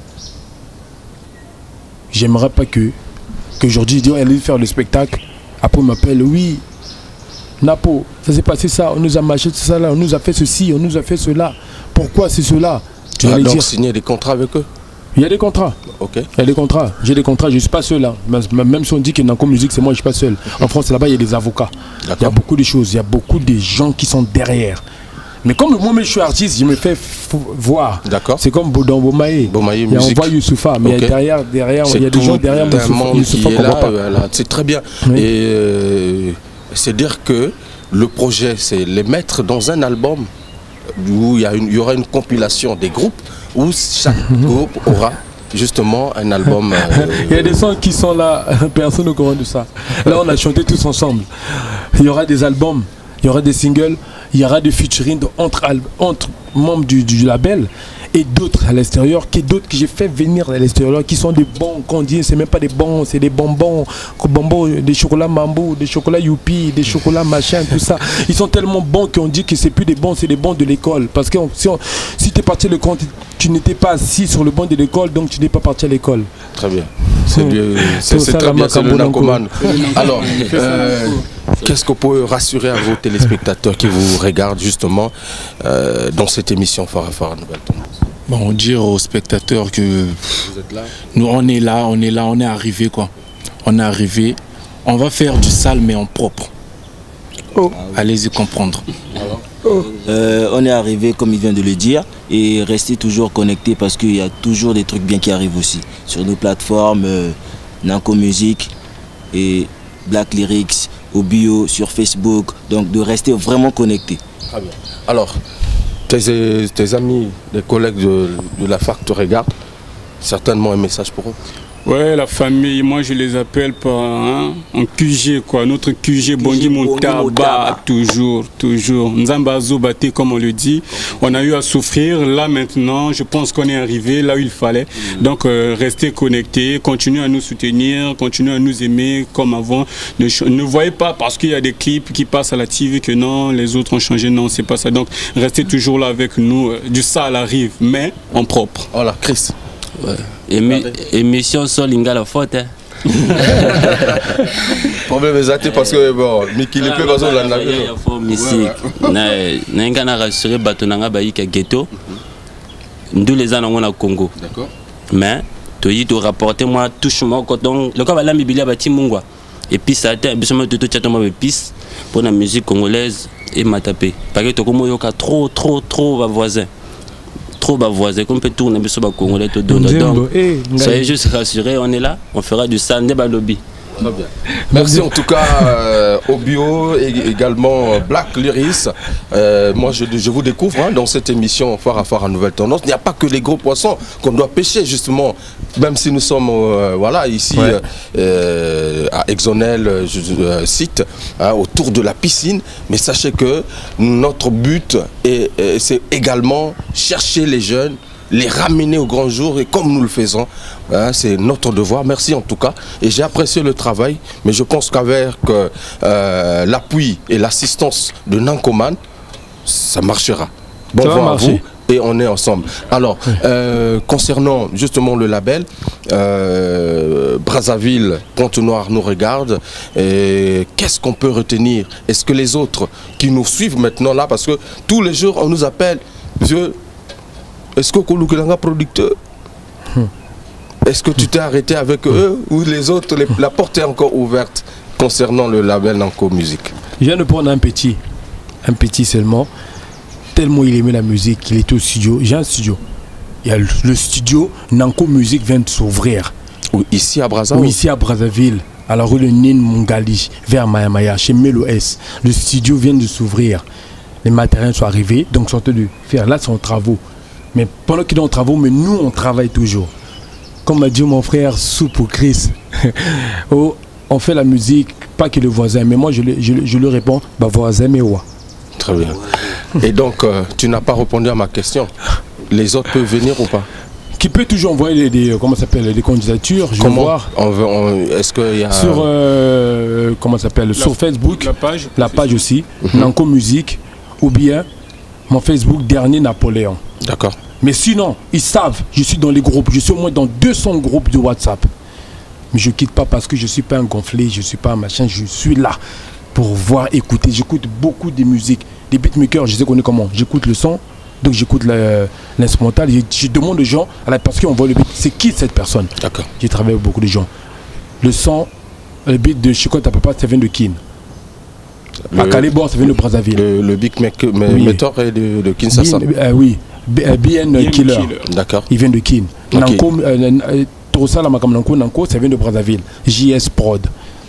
Speaker 3: J'aimerais pas que qu'aujourd'hui, je dis, allez faire le spectacle. Après, on m'appelle, oui, Napo, ça s'est passé ça, on nous a marché ça là, on nous a fait ceci, on nous a fait cela. Pourquoi c'est cela?
Speaker 1: Tu as donc signé des contrats avec eux?
Speaker 3: Il y a des contrats.
Speaker 1: Ok.
Speaker 3: Il y a des contrats. J'ai des contrats. Je ne suis pas seul. Hein. Même si on dit que Nanko Musique, c'est moi, je ne suis pas seul. En France, là-bas, il y a des avocats. Il y a beaucoup de choses. Il y a beaucoup de gens qui sont derrière. Mais comme moi-même, je suis artiste, je me fais voir.
Speaker 1: D'accord.
Speaker 3: C'est comme dans Bomaye.
Speaker 1: Bomaye
Speaker 3: Musique. On voit Youssoufa. Mais okay. il y a derrière, derrière il y a des gens derrière
Speaker 1: Youssoufa qu'on voit pas. Voilà. C'est très bien. Oui. Et euh, c'est dire que le projet, c'est les mettre dans un album où il y, a une, il y aura une compilation des groupes, où chaque groupe aura justement un album. Euh...
Speaker 3: Il y a des sons qui sont là, personne ne comprend de ça. Là, on a chanté tous ensemble. Il y aura des albums, il y aura des singles, il y aura des featuring entre, entre membres du, du label et d'autres à l'extérieur, qui d'autres que j'ai fait venir à l'extérieur, qui sont des bons, qu'on dit, c'est même pas des bons, c'est des bonbons, bonbons, des chocolats mambo, des chocolats youpi, des chocolats machin, tout ça. Ils sont tellement bons qu'on dit que c'est plus des bons, c'est des bons de l'école. Parce que si, si tu es parti à l'école, tu n'étais pas assis sur le banc de l'école, donc tu n'es pas parti à l'école.
Speaker 1: Très bien. C'est mmh. très bien, c'est le narcoman. Alors, euh, qu'est-ce qu'on peut rassurer à vos téléspectateurs qui vous regardent justement euh, dans cette émission Phare à Phare Nouvelle Tendance?
Speaker 11: Bon, dire aux spectateurs que vous êtes là. Nous on est là, on est là, on est arrivé quoi. On est arrivé. On va faire du sale mais en propre. Oh. Allez-y comprendre.
Speaker 8: Alors, oh. euh, on est arrivé comme il vient de le dire et restez toujours connectés parce qu'il y a toujours des trucs bien qui arrivent aussi sur nos plateformes euh, Nanko Musique et Black Lyrics, au bio, sur Facebook. Donc de rester vraiment connectés.
Speaker 1: Très bien. Alors. Tes, tes amis, des collègues de, de la fac te regardent, certainement un message pour eux.
Speaker 7: Ouais, la famille, moi je les appelle par hein, un Q G quoi, notre Q G Bongi Montaba, toujours, toujours. Nzambazo Baté comme on le dit, on a eu à souffrir, là maintenant je pense qu'on est arrivé là où il fallait. Donc euh, restez connectés, continuez à nous soutenir, continuez à nous aimer comme avant. Ne, ne voyez pas parce qu'il y a des clips qui passent à la T V que non, les autres ont changé, non c'est pas ça. Donc restez toujours là avec nous, du sale arrive, mais en propre.
Speaker 1: Voilà, Chris.
Speaker 10: Ouais. Émi émission sur Linga la faute. Hein.
Speaker 1: Problème exact parce que bon, Miki le peut pas la navire.
Speaker 10: Il faut musique. Na na ngana rassurer batonanga ba yika ghetto. Nous les ans on a Congo.
Speaker 1: D'accord.
Speaker 10: Mais to y to rapporter moi touche-moi coton. Le cas la mibilia bati mungwa. Et puis ça a été besoin de tout chaton ma piste pour la musique congolaise et m'a tapé. Parce que to comme yoka trop trop trop va voisin. Trop bas voisin, qu'on peut tourner sur le Congolais, tout donc soyez juste rassurés, on est là, on fera du sale, n'est pas lobby.
Speaker 1: Très bien. Merci en tout cas euh, au bio et également euh, Black Lyris. Euh, moi je, je vous découvre hein, dans cette émission Phare à Phare à Nouvelle Tendance. Il n'y a pas que les gros poissons qu'on doit pêcher justement, même si nous sommes euh, voilà, ici ouais. euh, à Exonel, euh, site hein, autour de la piscine. Mais sachez que notre but est, est, c'est également chercher les jeunes, les ramener au grand jour, et comme nous le faisons, hein, c'est notre devoir. Merci en tout cas, et j'ai apprécié le travail, mais je pense qu'avec euh, l'appui et l'assistance de Nankoman, ça marchera. Bon vent à vous, et on est ensemble. Alors, euh, concernant justement le label, euh, Brazzaville, Pointe-Noire nous regarde, qu'est-ce qu'on peut retenir? Est-ce que les autres qui nous suivent maintenant là, parce que tous les jours on nous appelle, vieux, est-ce que Kolukelanga producteur? Est-ce que tu t'es arrêté avec eux ou les autres, les, la porte est encore ouverte concernant le label Nanko Musique?
Speaker 3: Je viens de prendre un petit, un petit seulement, tellement il aimait la musique, il était au studio, j'ai un studio. Il y a le, le studio Nanko Musique vient de s'ouvrir.
Speaker 1: Ici à Brazzaville?
Speaker 3: Oui, ici à Brazzaville, à la rue de Nine Mungali, vers Mayamaya, chez Melo S. Le studio vient de s'ouvrir. Les matériels sont arrivés, donc sont en train de faire, là c'est en travaux. Mais pendant qu'ils sont en travaux, mais nous on travaille toujours. Comme m'a dit mon frère Soupe Chris, oh, on fait la musique, pas que le voisin, mais moi je, je, je lui réponds, bah voisin mais ouais.
Speaker 1: Très bien. Et donc euh, tu n'as pas répondu à ma question. Les autres peuvent venir ou pas?
Speaker 3: Qui peut toujours envoyer des, des comment s'appelle, des candidatures. Je
Speaker 1: comment
Speaker 3: vais voir.
Speaker 1: Est-ce qu'il y a
Speaker 3: sur euh, comment s'appelle, sur Facebook,
Speaker 7: la page,
Speaker 3: la page aussi,
Speaker 1: mm-hmm.
Speaker 3: Nanko Musique, ou bien mon Facebook Dernier Napoléon.
Speaker 1: D'accord.
Speaker 3: Mais sinon, ils savent, je suis dans les groupes, je suis au moins dans deux cents groupes de WhatsApp. Mais je ne quitte pas parce que je ne suis pas un gonflé, je ne suis pas un machin, je suis là pour voir, écouter. J'écoute beaucoup de musique. Les beatmakers, je sais qu'on est comment. J'écoute le son, donc j'écoute l'instrumental. Je, je demande aux gens, parce qu'on voit le beat, c'est qui cette personne?
Speaker 1: D'accord.
Speaker 3: J'ai travaillé avec beaucoup de gens. Le son, le beat de Chikota Papa, ça vient de Kin. À Calibor, ça vient de Brazzaville.
Speaker 1: Le, le beatmaker
Speaker 3: oui.
Speaker 1: est de, de Kinshasa.
Speaker 3: Euh, oui. B N Killer. Killer.
Speaker 1: D'accord.
Speaker 3: Il vient de Kin.
Speaker 1: Okay.
Speaker 3: Nanko, euh, Torosala Makam Nanko, Nanko, ça vient de Brazzaville. J S Prod.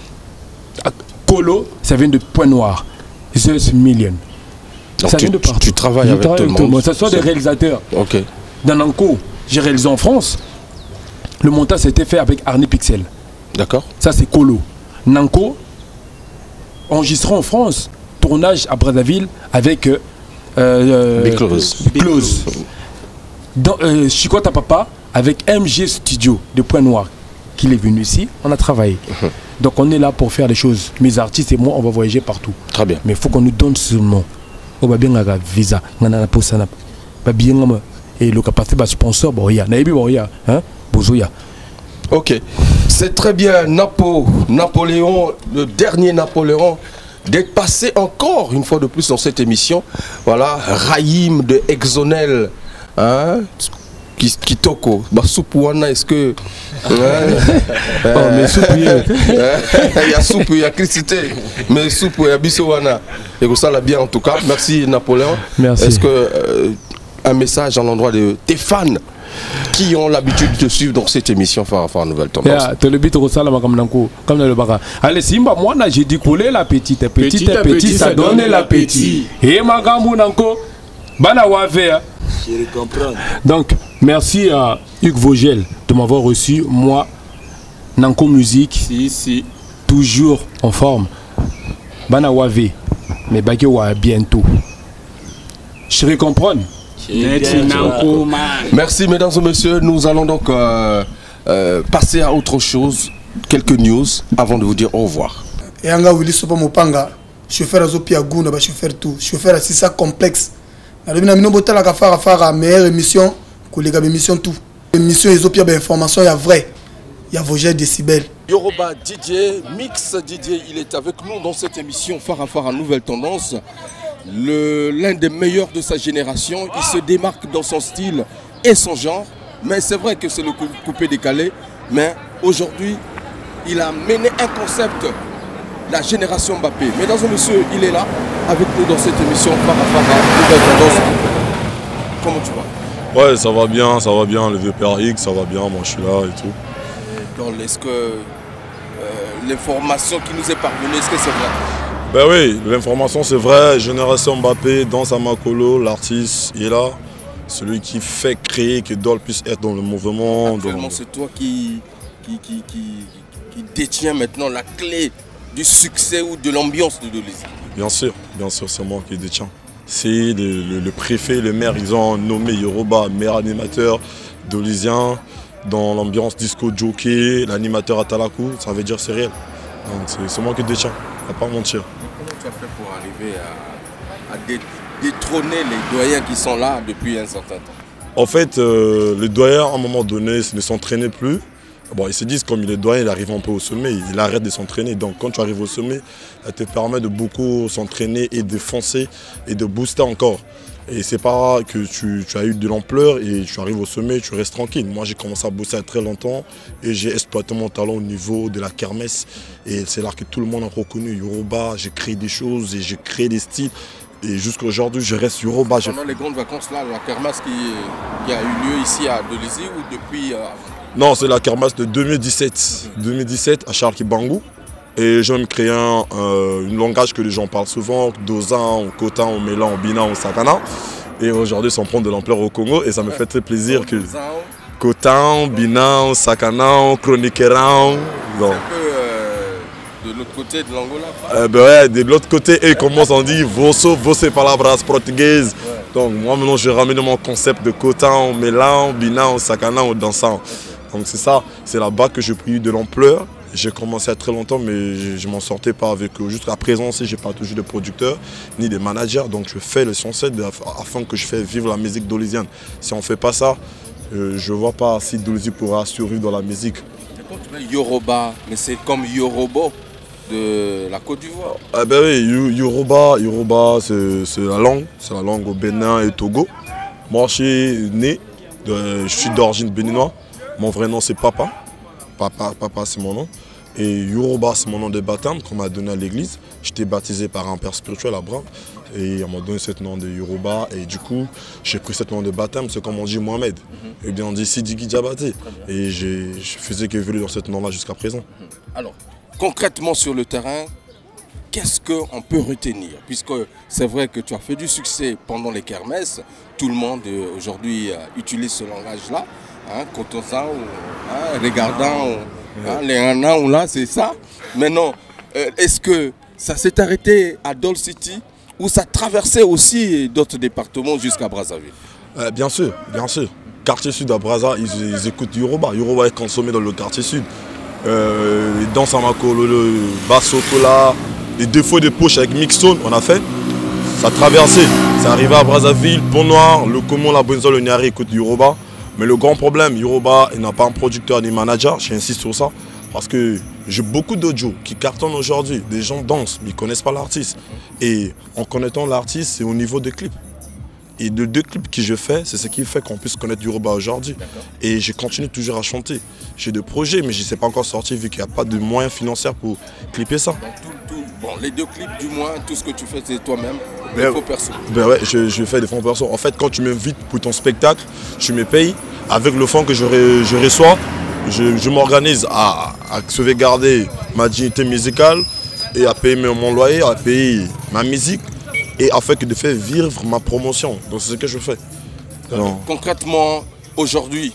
Speaker 3: Kolo, ça vient de Pointe-Noire. Zeus Million.
Speaker 1: Donc
Speaker 3: ça
Speaker 1: tu,
Speaker 3: vient de partout.
Speaker 1: Tu travailles
Speaker 3: je
Speaker 1: avec
Speaker 3: travaille
Speaker 1: tout le
Speaker 3: monde.
Speaker 1: monde.
Speaker 3: Ce sont des réalisateurs.
Speaker 1: Ok.
Speaker 3: Dans Nanko, j'ai réalisé en France. Le montage a été fait avec Arnie Pixel.
Speaker 1: D'accord.
Speaker 3: Ça, c'est Kolo. Nanko, enregistré en France. Tournage à Brazzaville avec euh, euh,
Speaker 1: Big Close.
Speaker 3: Big Close. Dans euh, Chikota Papa avec M G Studio de Pointe-Noire qu'il est venu ici, on a travaillé. Uh-huh. Donc on est là pour faire des choses. Mes artistes et moi, on va voyager partout.
Speaker 1: Très bien.
Speaker 3: Mais il faut qu'on nous donne ce nom. On va bien avoir visa, on a pour ça, bien et le capacité de sponsor, bon ya, naïbi bon ya, hein, bozoya.
Speaker 1: Ok, c'est très bien. Napo, Napoléon, le dernier Napoléon, d'être passé encore une fois de plus dans cette émission. Voilà, Raïm de Exonel, hein, Kitoko, Basupouana, est-ce que. Hein,
Speaker 3: oh, mais soupe, il
Speaker 1: y a soupe, il y a cricité, mais soupe, il y a Bissouana. Et vous ça l'a bien en tout cas. Merci Napoléon.
Speaker 3: Merci.
Speaker 1: Est-ce que euh, un message à l'endroit de tes fans qui ont l'habitude de te suivre dans cette émission Phare à Phare Nouvelle Tendance?
Speaker 3: Tu le bit au salama comme Nanko, comme dans le baga. Allez, Simba, moi, j'ai dit couler la petite, petite, petit, petit, ça donne l'appétit. Et Magamou Nanko, Bana Wavea.
Speaker 8: Je comprends.
Speaker 3: Donc, merci à Hugues Vogel de m'avoir reçu. Moi, Nanko Musique,
Speaker 7: si, si.
Speaker 3: toujours en forme. Bana Wave, mais Bagewa bientôt. Je comprends.
Speaker 1: Merci mesdames et messieurs, nous allons donc euh, euh, passer à autre chose, quelques news avant de vous dire au revoir.
Speaker 2: Et anga Willy Sopa Mopanga, chauffeur à Zopia Gouna, chauffeur tout, chauffeur à Sissa complexe. Na lebina mino botala ka fara fara meilleure émission, collègue émission tout. Émission Ezopia ba information ya vrai. Ya Vogel Décibel.
Speaker 1: Yoruba D J, Mix D J, il est avec nous dans cette émission Phare à Phare à Nouvelle Tendance. L'un des meilleurs de sa génération, il se démarque dans son style et son genre, mais c'est vrai que c'est le coupé décalé, mais aujourd'hui il a mené un concept, la génération Mbappé. Mesdames et messieurs, il est là avec nous dans cette émission Phare à Phare à Nouvelle Tendance. Comment tu vas?
Speaker 14: Ouais, ça va bien, ça va bien, le vieux père X, ça va bien, moi je suis là et tout.
Speaker 1: Donc est-ce que euh, l'information qui nous est parvenue, est-ce que c'est vrai?
Speaker 14: Ben oui, l'information c'est vrai. Génération Mbappé, dans Amakolo, l'artiste il est là. Celui qui fait créer que Dol puisse être dans le mouvement.
Speaker 1: Actuellement,
Speaker 14: dans...
Speaker 1: c'est toi qui, qui, qui, qui, qui détient maintenant la clé du succès ou de l'ambiance de Dolisie.
Speaker 14: Bien sûr, bien sûr, c'est moi qui détiens. C'est le, le, le préfet, le maire, ils ont nommé Yoruba meilleur animateur dolisien dans l'ambiance disco jockey, l'animateur Atalakou, ça veut dire c'est réel. Donc c'est moi qui détiens, on va pas mentir.
Speaker 1: Comment tu as fait pour arriver à, à dé, détrôner les doyens qui sont là depuis un certain temps?
Speaker 14: En fait, euh, les doyens, à un moment donné, ne s'entraînaient plus. Bon, ils se disent comme il est doyen, il arrive un peu au sommet, il arrête de s'entraîner. Donc quand tu arrives au sommet, ça te permet de beaucoup s'entraîner et de foncer et de booster encore. Et c'est pas que tu, tu as eu de l'ampleur et tu arrives au sommet, tu restes tranquille. Moi j'ai commencé à bosser à très longtemps et j'ai exploité mon talent au niveau de la kermesse. Et c'est là que tout le monde a reconnu Yoruba, j'ai créé des choses et j'ai créé des styles. Et jusqu'à aujourd'hui, je reste Yoruba.
Speaker 1: Pendant les grandes vacances, là, la kermesse qui, qui a eu lieu ici à Dolisie ou depuis euh,
Speaker 14: Non, c'est la kermesse de deux mille dix-sept. deux mille dix-sept à Charles Kibangu. Et j'ai même créé un euh, langage que les gens parlent souvent, Dozan, Kotan, Mélan, Bina, Sakana. Et aujourd'hui, ça prend de l'ampleur au Congo et ça me fait très plaisir que Kotan, Bina, Sakana, Chroniqueran.
Speaker 1: C'est un peu euh, de l'autre côté de l'Angola.
Speaker 14: Euh, ben ouais, de l'autre côté, ils commencent à dire Vosso, Vosso palabras portugaises. Ouais. Donc moi maintenant, je ramène mon concept de Kotan, Mélan, Bina, Sakana au dansant. Donc c'est ça, c'est là-bas que j'ai pris de l'ampleur. J'ai commencé à très longtemps, mais je ne m'en sortais pas avec eux. Jusqu'à présent, je n'ai pas toujours de producteurs ni de managers. Donc je fais le sunset afin que je fasse vivre la musique dolisienne. Si on ne fait pas ça, euh, je ne vois pas si Dolisie pourra survivre dans la musique.
Speaker 1: Quand tu mets Yoruba, mais c'est comme Yorobo de la Côte d'Ivoire.
Speaker 14: Ah ben oui, Yoruba, Yoruba c'est la langue. C'est la langue au Bénin et Togo. Moi, je suis né, de, je suis d'origine béninoise. Mon vrai nom, c'est Papa. Papa, Papa c'est mon nom. Et Yoruba, c'est mon nom de baptême qu'on m'a donné à l'église. J'étais baptisé par un père spirituel à Bram. Et on m'a donné ce nom de Yoruba. Et du coup, j'ai pris ce nom de baptême. C'est comme on dit Mohamed. Mm-hmm. Et bien on dit Sidiki Diabaté. Et je faisais qu'évoluer dans ce nom-là jusqu'à présent.
Speaker 1: Alors, concrètement sur le terrain, qu'est-ce qu'on peut retenir? Puisque c'est vrai que tu as fait du succès pendant les kermesses. Tout le monde euh, aujourd'hui euh, utilise ce langage-là. Hein, Kotosa, hein, regardant hein, les Anna ou là, c'est ça. Mais non, euh, est-ce que ça s'est arrêté à Dol City ou ça traversait aussi d'autres départements jusqu'à Brazzaville?
Speaker 14: euh, Bien sûr, bien sûr. Quartier sud à Brazza, ils, ils écoutent Yoruba. Yoruba est consommé dans le quartier sud. Euh, les danses à Makolo, le Bassokola, les deux fois de poche avec Mixstone, on a fait. Ça traversait. C'est arrivé à Brazzaville, Pont Noir, le Comon, la Bonzo, le Niari écoute Yoruba. Mais le grand problème, Yoruba, il n'a pas un producteur ni manager, j'insiste sur ça. Parce que j'ai beaucoup d'audio qui cartonnent aujourd'hui. Des gens dansent, mais ils ne connaissent pas l'artiste. Et en connaissant l'artiste, c'est au niveau des clips. Et de deux clips que je fais, c'est ce qui fait qu'on puisse connaître Yoruba aujourd'hui. Et je continue toujours à chanter. J'ai des projets, mais je ne sais pas encore sortir vu qu'il n'y a pas de moyens financiers pour clipper ça.
Speaker 1: Donc, tout, tout, bon, les deux clips, du moins, tout ce que tu fais, c'est toi-même, des ben, faux persos.
Speaker 14: Ben ouais, je, je fais des faux persos. En fait, quand tu m'invites pour ton spectacle, je me paye. Avec le fonds que je, je reçois, je, je m'organise à, à sauvegarder ma dignité musicale et à payer mon loyer, à payer ma musique et afin de faire vivre ma promotion. Donc c'est ce que je fais.
Speaker 1: Alors, concrètement, aujourd'hui,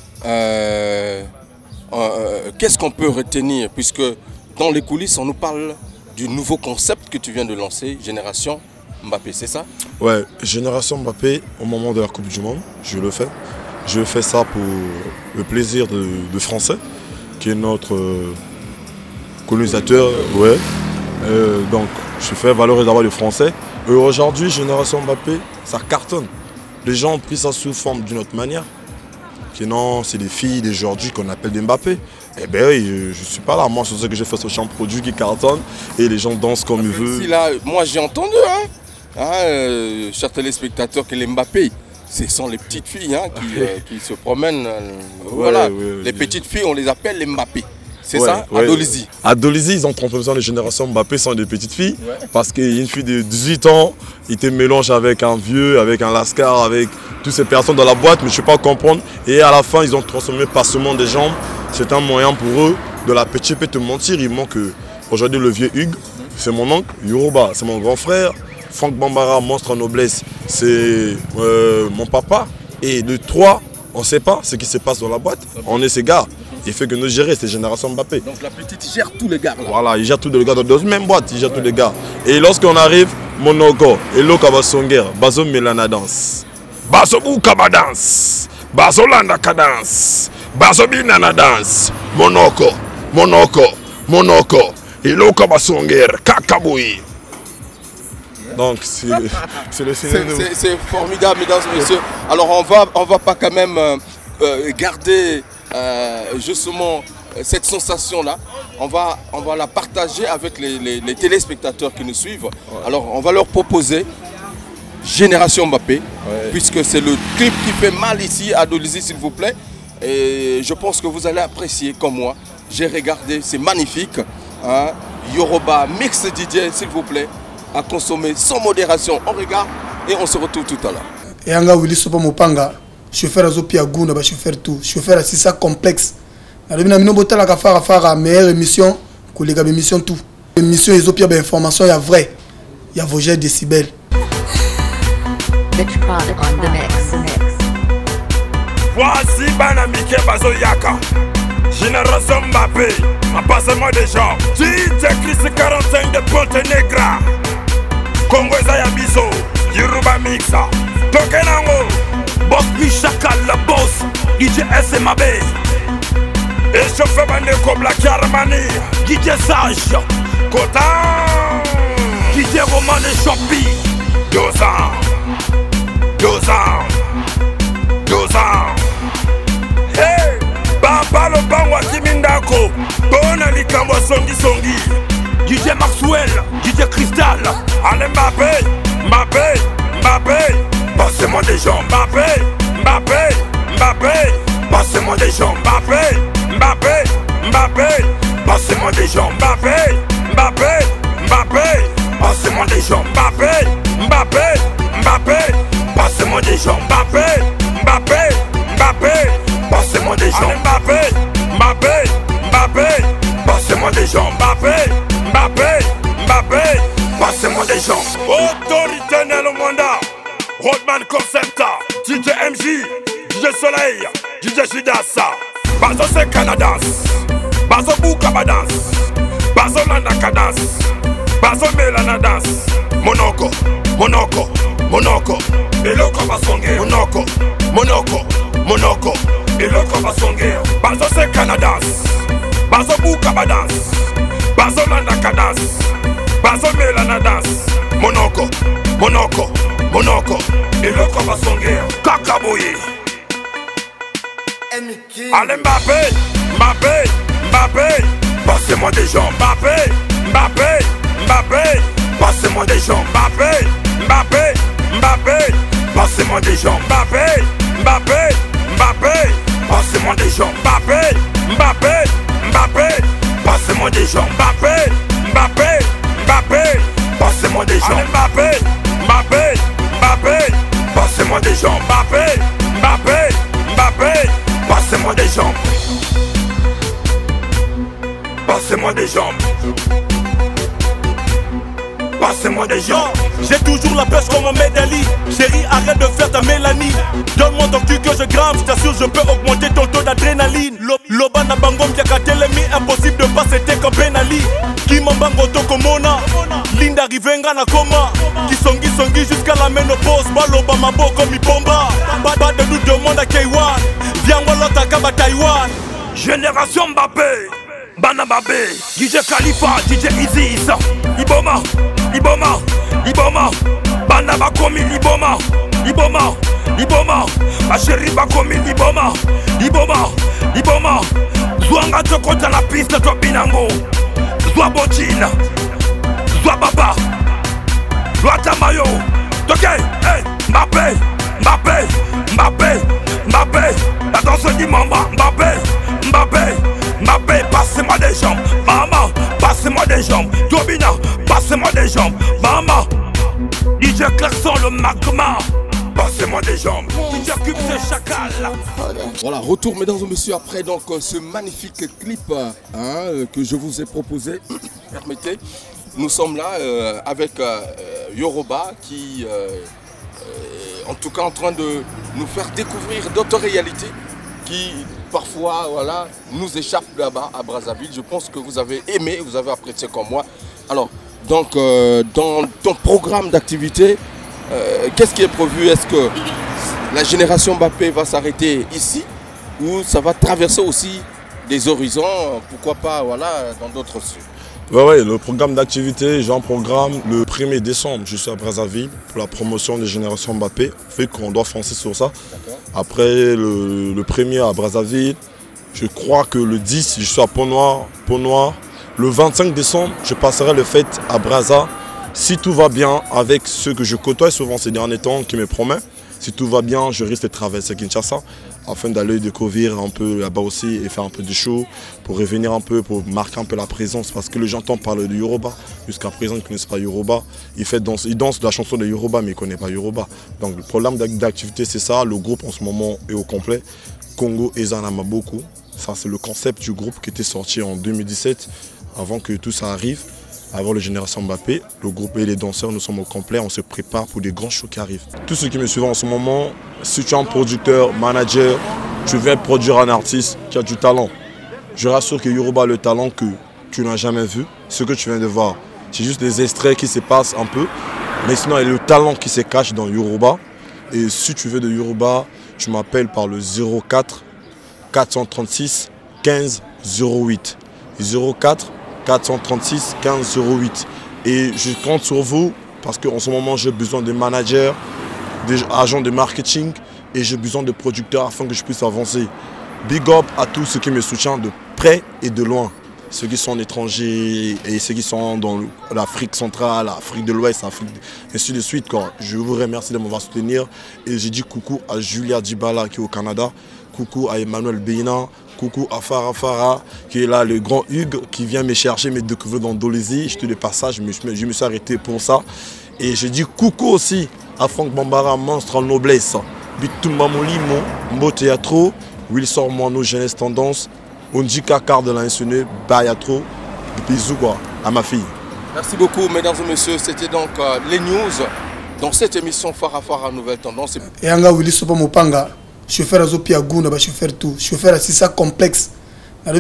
Speaker 1: euh, euh, qu'est-ce qu'on peut retenir? Puisque dans les coulisses, on nous parle du nouveau concept que tu viens de lancer, Génération Mbappé, c'est ça?
Speaker 14: Ouais, Génération Mbappé, au moment de la Coupe du Monde, je le fais. Je fais ça pour le plaisir de, de Français, qui est notre euh, colonisateur. Ouais. Euh, donc, je fais valoriser d'abord les Français. Et aujourd'hui, Génération Mbappé, ça cartonne. Les gens ont pris ça sous forme d'une autre manière. Qui non, c'est des filles d'aujourd'hui qu'on appelle des Mbappé. Eh bien oui, je ne suis pas là. Moi, c'est ce que j'ai fait sur champ produit qui cartonne. Et les gens dansent comme ils veulent.
Speaker 1: Là, moi, j'ai entendu, hein, hein euh, chers téléspectateurs, que les Mbappé, ce sont les petites filles hein, qui, euh, qui se promènent. Euh, ouais, voilà, ouais, ouais, les petites filles, on les appelle les Mbappé. C'est ouais, ça, ouais. À Dolisie.
Speaker 14: À Dolisie, ils ont trompé les générations Mbappé sont des petites filles. Ouais. Parce qu'il y a une fille de dix-huit ans, il te mélange avec un vieux, avec un lascar, avec toutes ces personnes dans la boîte, mais je ne sais pas comprendre. Et à la fin, ils ont transformé passement des jambes. C'est un moyen pour eux de la petite peut te mentir, il manque aujourd'hui le vieux Hugues, c'est mon oncle, Yoruba, c'est mon grand frère, Franck Bambara, monstre en noblesse, c'est euh, mon papa. Et de trois, on ne sait pas ce qui se passe dans la boîte, on est ses gars. Il fait que nous gérer, c'est Génération Mbappé.
Speaker 1: Donc la petite gère tous les gars là.
Speaker 14: Voilà, il gère tous les gars dans la même boîte, il gère tous les gars. Et lorsqu'on arrive, Monoko, Elo Kabasonger, Bazo Melana danse. Bazo Boukaba danse. Bazo Landa Kadance. Bazo Binana danse. Monoko, Monoko, Monoko, Elo Kabasonger, Kakaboui. Donc c'est le
Speaker 1: C'est formidable, mesdames et messieurs. Alors on va, on va pas quand même euh, euh, garder euh, justement cette sensation-là. On va, on va la partager avec les, les, les téléspectateurs qui nous suivent. Ouais. Alors on va leur proposer Génération Mbappé, ouais. Puisque c'est le clip qui fait mal ici à Dolisie, s'il vous plaît. Et je pense que vous allez apprécier comme moi. J'ai regardé, c'est magnifique. Hein? Yoruba Mix D J, s'il vous plaît, à consommer sans modération. On regarde et on se retrouve tout à l'heure.
Speaker 2: Et Anga Willy Sopa Mopanga, chauffeur à Zopia Gouna, chauffeur tout, chauffeur à Sissa complexe. Dans le minamino botala ka fara fara meilleure émission, collègue émission tout. Émission Zopia ben information ya vrai. Ya Vogel décibel.
Speaker 15: Voici Banamike Bazoyaka, Génération Mbappé, en passement des gens. Tu Chris quarante-cinq de Pontenegra, Congo Zayabiso, Yoruba Mixa, Tokenango, Boss Michaka la boss, I J S M A B, et chauffeur Bandeko Black Armani, D J Sage, Kotan, D J Roman et Chopi, deux ans, deux ans, deux ans. Hey, Baba le Bangwa Kimindako, Bona Likambo Songi Songi, D J Maxwell, D J Crystal, allez Mbappé, Mbappé, Mbappé, passez-moi des gens, Mbappé, Mbappé, Mbappé, passez-moi des gens, Mbappé, Mbappé, Mbappé, passez-moi des gens, Mbappé, Mbappé, Mbappé, passez-moi des gens, Mbappé, Mbappé, Mbappé, passez-moi des gens, Mbappé, Mbappé, Mbappé, passez-moi des gens, Mbappé, Mbappé, Mbappé, passez-moi des gens, Mbappé, Mbappé, Mbappé, passez-moi des gens. Autorité Nello Monda, Rodman Concepta, D J M J, D J Soleil, D J Jidassa, Bazo Sekanadas, Bazo Boukabadas, Bazo Landakadas, Bazo Melanadas, Monoko, Monoko, Monoko, Eloko Basonge, Monoko, Monoko, Monoko, Eloko Basonge, Bazo Sekanadas, Bazo Boukabadas, Bazo Landakadas, Bazo Melanadas, Monoko, Monoko, Monoko, Eloko Basonge, Kakaboye. Allez Mbappé, Mbappé, Mbappé, passez-moi des gens, Mbappé, Mbappé, Mbappé, passez-moi des gens, Mbappé, Mbappé, Mbappé, passez-moi des gens, Mbappé, Mbappé, Mbappé, passez-moi des gens, Mbappé, Mbappé, Mbappé, passez-moi des gens, Mbappé, Mbappé, Mbappé, passez-moi des gens, Mbappé, Mbappé, Mbappé, passez-moi des gens, Mbappé, Mbappé, Mbappé, passez-moi des jambes. Passez-moi des jambes. Passez-moi des jambes.
Speaker 16: J'ai toujours la pêche comme un médaille. Chérie, arrête de faire ta mélanie. Donne-moi ton cul que je grimpe. Je t'assure, je peux augmenter ton taux d'adrénaline. Loba na bangom Diakatelemi. Impossible de pas c'était comme Benali. Qui m'embango tokomona. Linda Rivenga na coma. Qui songi songi jusqu'à la ménopause. Baloba mabo comme Ibomba. Pas de doute, demande à K un. Viens Walota Kaba Taïwan.
Speaker 15: Génération Mbappé, Bana Mbappé, D J Khalifa, D J Isis, Iboma, Iboma, Iboma, Bana Bakomi, Iboma, Iboma, Iboma, ma chérie Bakomi, Iboma, Iboma, Iboma, Zouanga Toko dans la piste, Topinango, Zoua Botine, Zoua Baba, Zoua Tamayo, Toké, hey, Mbappé, Mbappé, Mbappé, Mbappé, la danse du Mamba, Mbappé, Mbappé, Mbappé, passez-moi des jambes, maman, passez-moi des jambes, Tobina, passez-moi des jambes, maman, D J Clarkson le magma, Passez-moi des jambes.
Speaker 16: J'occupe ce chacal.
Speaker 1: Voilà, retour mesdames et messieurs après donc ce magnifique clip hein, que je vous ai proposé. Permettez, nous sommes là euh, avec euh, Yoruba qui euh, est en tout cas en train de nous faire découvrir d'autres réalités qui parfois voilà, nous échappent là-bas à Brazzaville. Je pense que vous avez aimé, vous avez apprécié comme moi. Alors, donc euh, dans ton programme d'activité, euh, qu'est-ce qui est prévu? Est-ce que la génération Mbappé va s'arrêter ici ou ça va traverser aussi des horizons, pourquoi pas voilà, dans d'autres cieux?
Speaker 14: Ouais, ouais, le programme d'activité, j'ai un programme le premier décembre, je suis à Brazzaville pour la promotion des générations Mbappé, fait qu'on doit foncer sur ça. Après le, le premier à Brazzaville, je crois que le dix, je suis à Pont-Noir, Pont-Noir. Le vingt-cinq décembre, je passerai le fête à Brazza. Si tout va bien avec ceux que je côtoie souvent ces derniers temps qui me promettent, si tout va bien, je risque de traverser Kinshasa afin d'aller découvrir un peu là-bas aussi et faire un peu de show pour revenir un peu, pour marquer un peu la présence parce que les gens entendent parler de Yoruba. Jusqu'à présent, ils ne connaissent pas Yoruba. Ils, fait danse, ils dansent la chanson de Yoruba mais ils ne connaissent pas Yoruba. Donc le problème d'activité, c'est ça. Le groupe en ce moment est au complet. Congo Ezanama beaucoup. Ça, c'est le concept du groupe qui était sorti en deux mille dix-sept avant que tout ça arrive. Avant la génération Mbappé, le groupe et les danseurs, nous sommes au complet, on se prépare pour des grands shows qui arrivent. Tous ceux qui me suivent en ce moment, si tu es un producteur, manager, tu viens produire un artiste qui a du talent. Je rassure que Yoruba a le talent que tu n'as jamais vu. Ce que tu viens de voir, c'est juste des extraits qui se passent un peu. Mais sinon, il y a le talent qui se cache dans Yoruba. Et si tu veux de Yoruba, tu m'appelles par le zéro quatre quatre cent trente-six quinze zéro huit. zéro quatre quatre cent trente-six quinze zéro huit. Et je compte sur vous parce qu'en ce moment j'ai besoin de managers, d'agents de marketing et j'ai besoin de producteurs afin que je puisse avancer. Big up à tous ceux qui me soutiennent de près et de loin. Ceux qui sont étrangers et ceux qui sont dans l'Afrique centrale, l'Afrique de l'Ouest, l'Afrique, ainsi de suite. Quoi. Je vous remercie de m'avoir soutenu et j'ai dit coucou à Julia Dibala qui est au Canada, coucou à Emmanuel Beina, coucou à Farah Farah qui est là, le grand Hugues qui vient me chercher, me découvrir dans Dolézy. Je te le passage, je me, je me suis arrêté pour ça. Et je dis coucou aussi à Franck Bambara, monstre en noblesse. Bitumba Molimo, Mbo Théâtre, Wilson Moineau, Jeunesse Tendance, Ondjika Car de l'Insuné, Bayatro. Bisous quoi, à ma fille.
Speaker 1: Merci beaucoup mesdames et messieurs, c'était donc euh, les news dans cette émission Farah Farah Nouvelle Tendance.
Speaker 2: Et Anga Willy Sopa Mopanga. Chauffeur à Zopia Gouna, chauffeur tout, chauffeur à Sissa complexe. La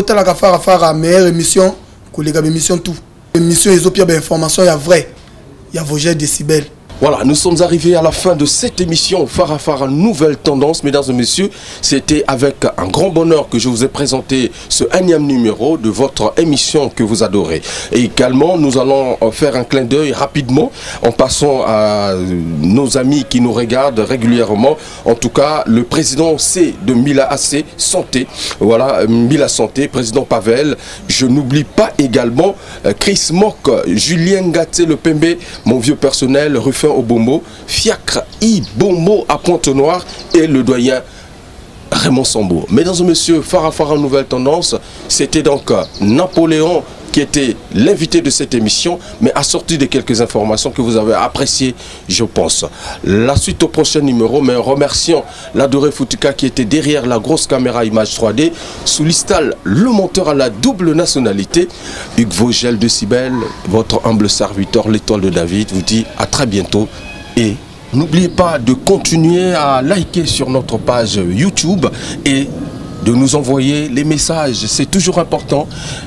Speaker 2: meilleure émission, collègue émission tout. Émission Zopia information, il y a vrai, il y a Vosges décibels.
Speaker 1: Voilà, nous sommes arrivés à la fin de cette émission Farah Farah Nouvelle Tendance. Mesdames et messieurs, c'était avec un grand bonheur que je vous ai présenté ce énième numéro de votre émission que vous adorez. Et également, nous allons faire un clin d'œil rapidement en passant à nos amis qui nous regardent régulièrement. En tout cas, le président C de Mila A C Santé, voilà, Mila Santé, président Pavel. Je n'oublie pas également Chris Mock, Julien Gaté Le Pembe, mon vieux personnel, Ruffin au Bombo, Fiacre I Bombo à Pointe-Noire et le doyen Raymond Sambo. Mesdames et messieurs, Farah Farah Nouvelle Tendance, c'était donc Napoléon qui était l'invité de cette émission, mais assorti de quelques informations que vous avez appréciées, je pense. La suite au prochain numéro, mais remercions l'adoré Foutika qui était derrière la grosse caméra image trois D, sous l'istal, le monteur à la double nationalité, Hugues Vogel de Cybèle, votre humble serviteur, l'étoile de David, vous dit à très bientôt et n'oubliez pas de continuer à liker sur notre page YouTube et de nous envoyer les messages, c'est toujours important.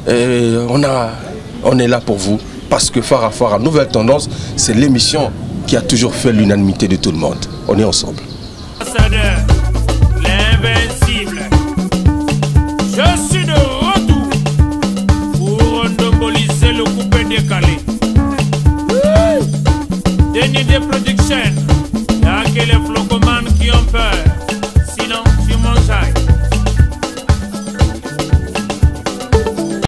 Speaker 1: Et on, a, on est là pour vous parce que Farah Farah Nouvelle Tendance, c'est l'émission qui a toujours fait l'unanimité de tout le monde. On est ensemble.
Speaker 17: L'invincible. Je suis de retour pour endoboliser le coupé décalé. Denis de Production, il y a que les flocomanes qui ont peur.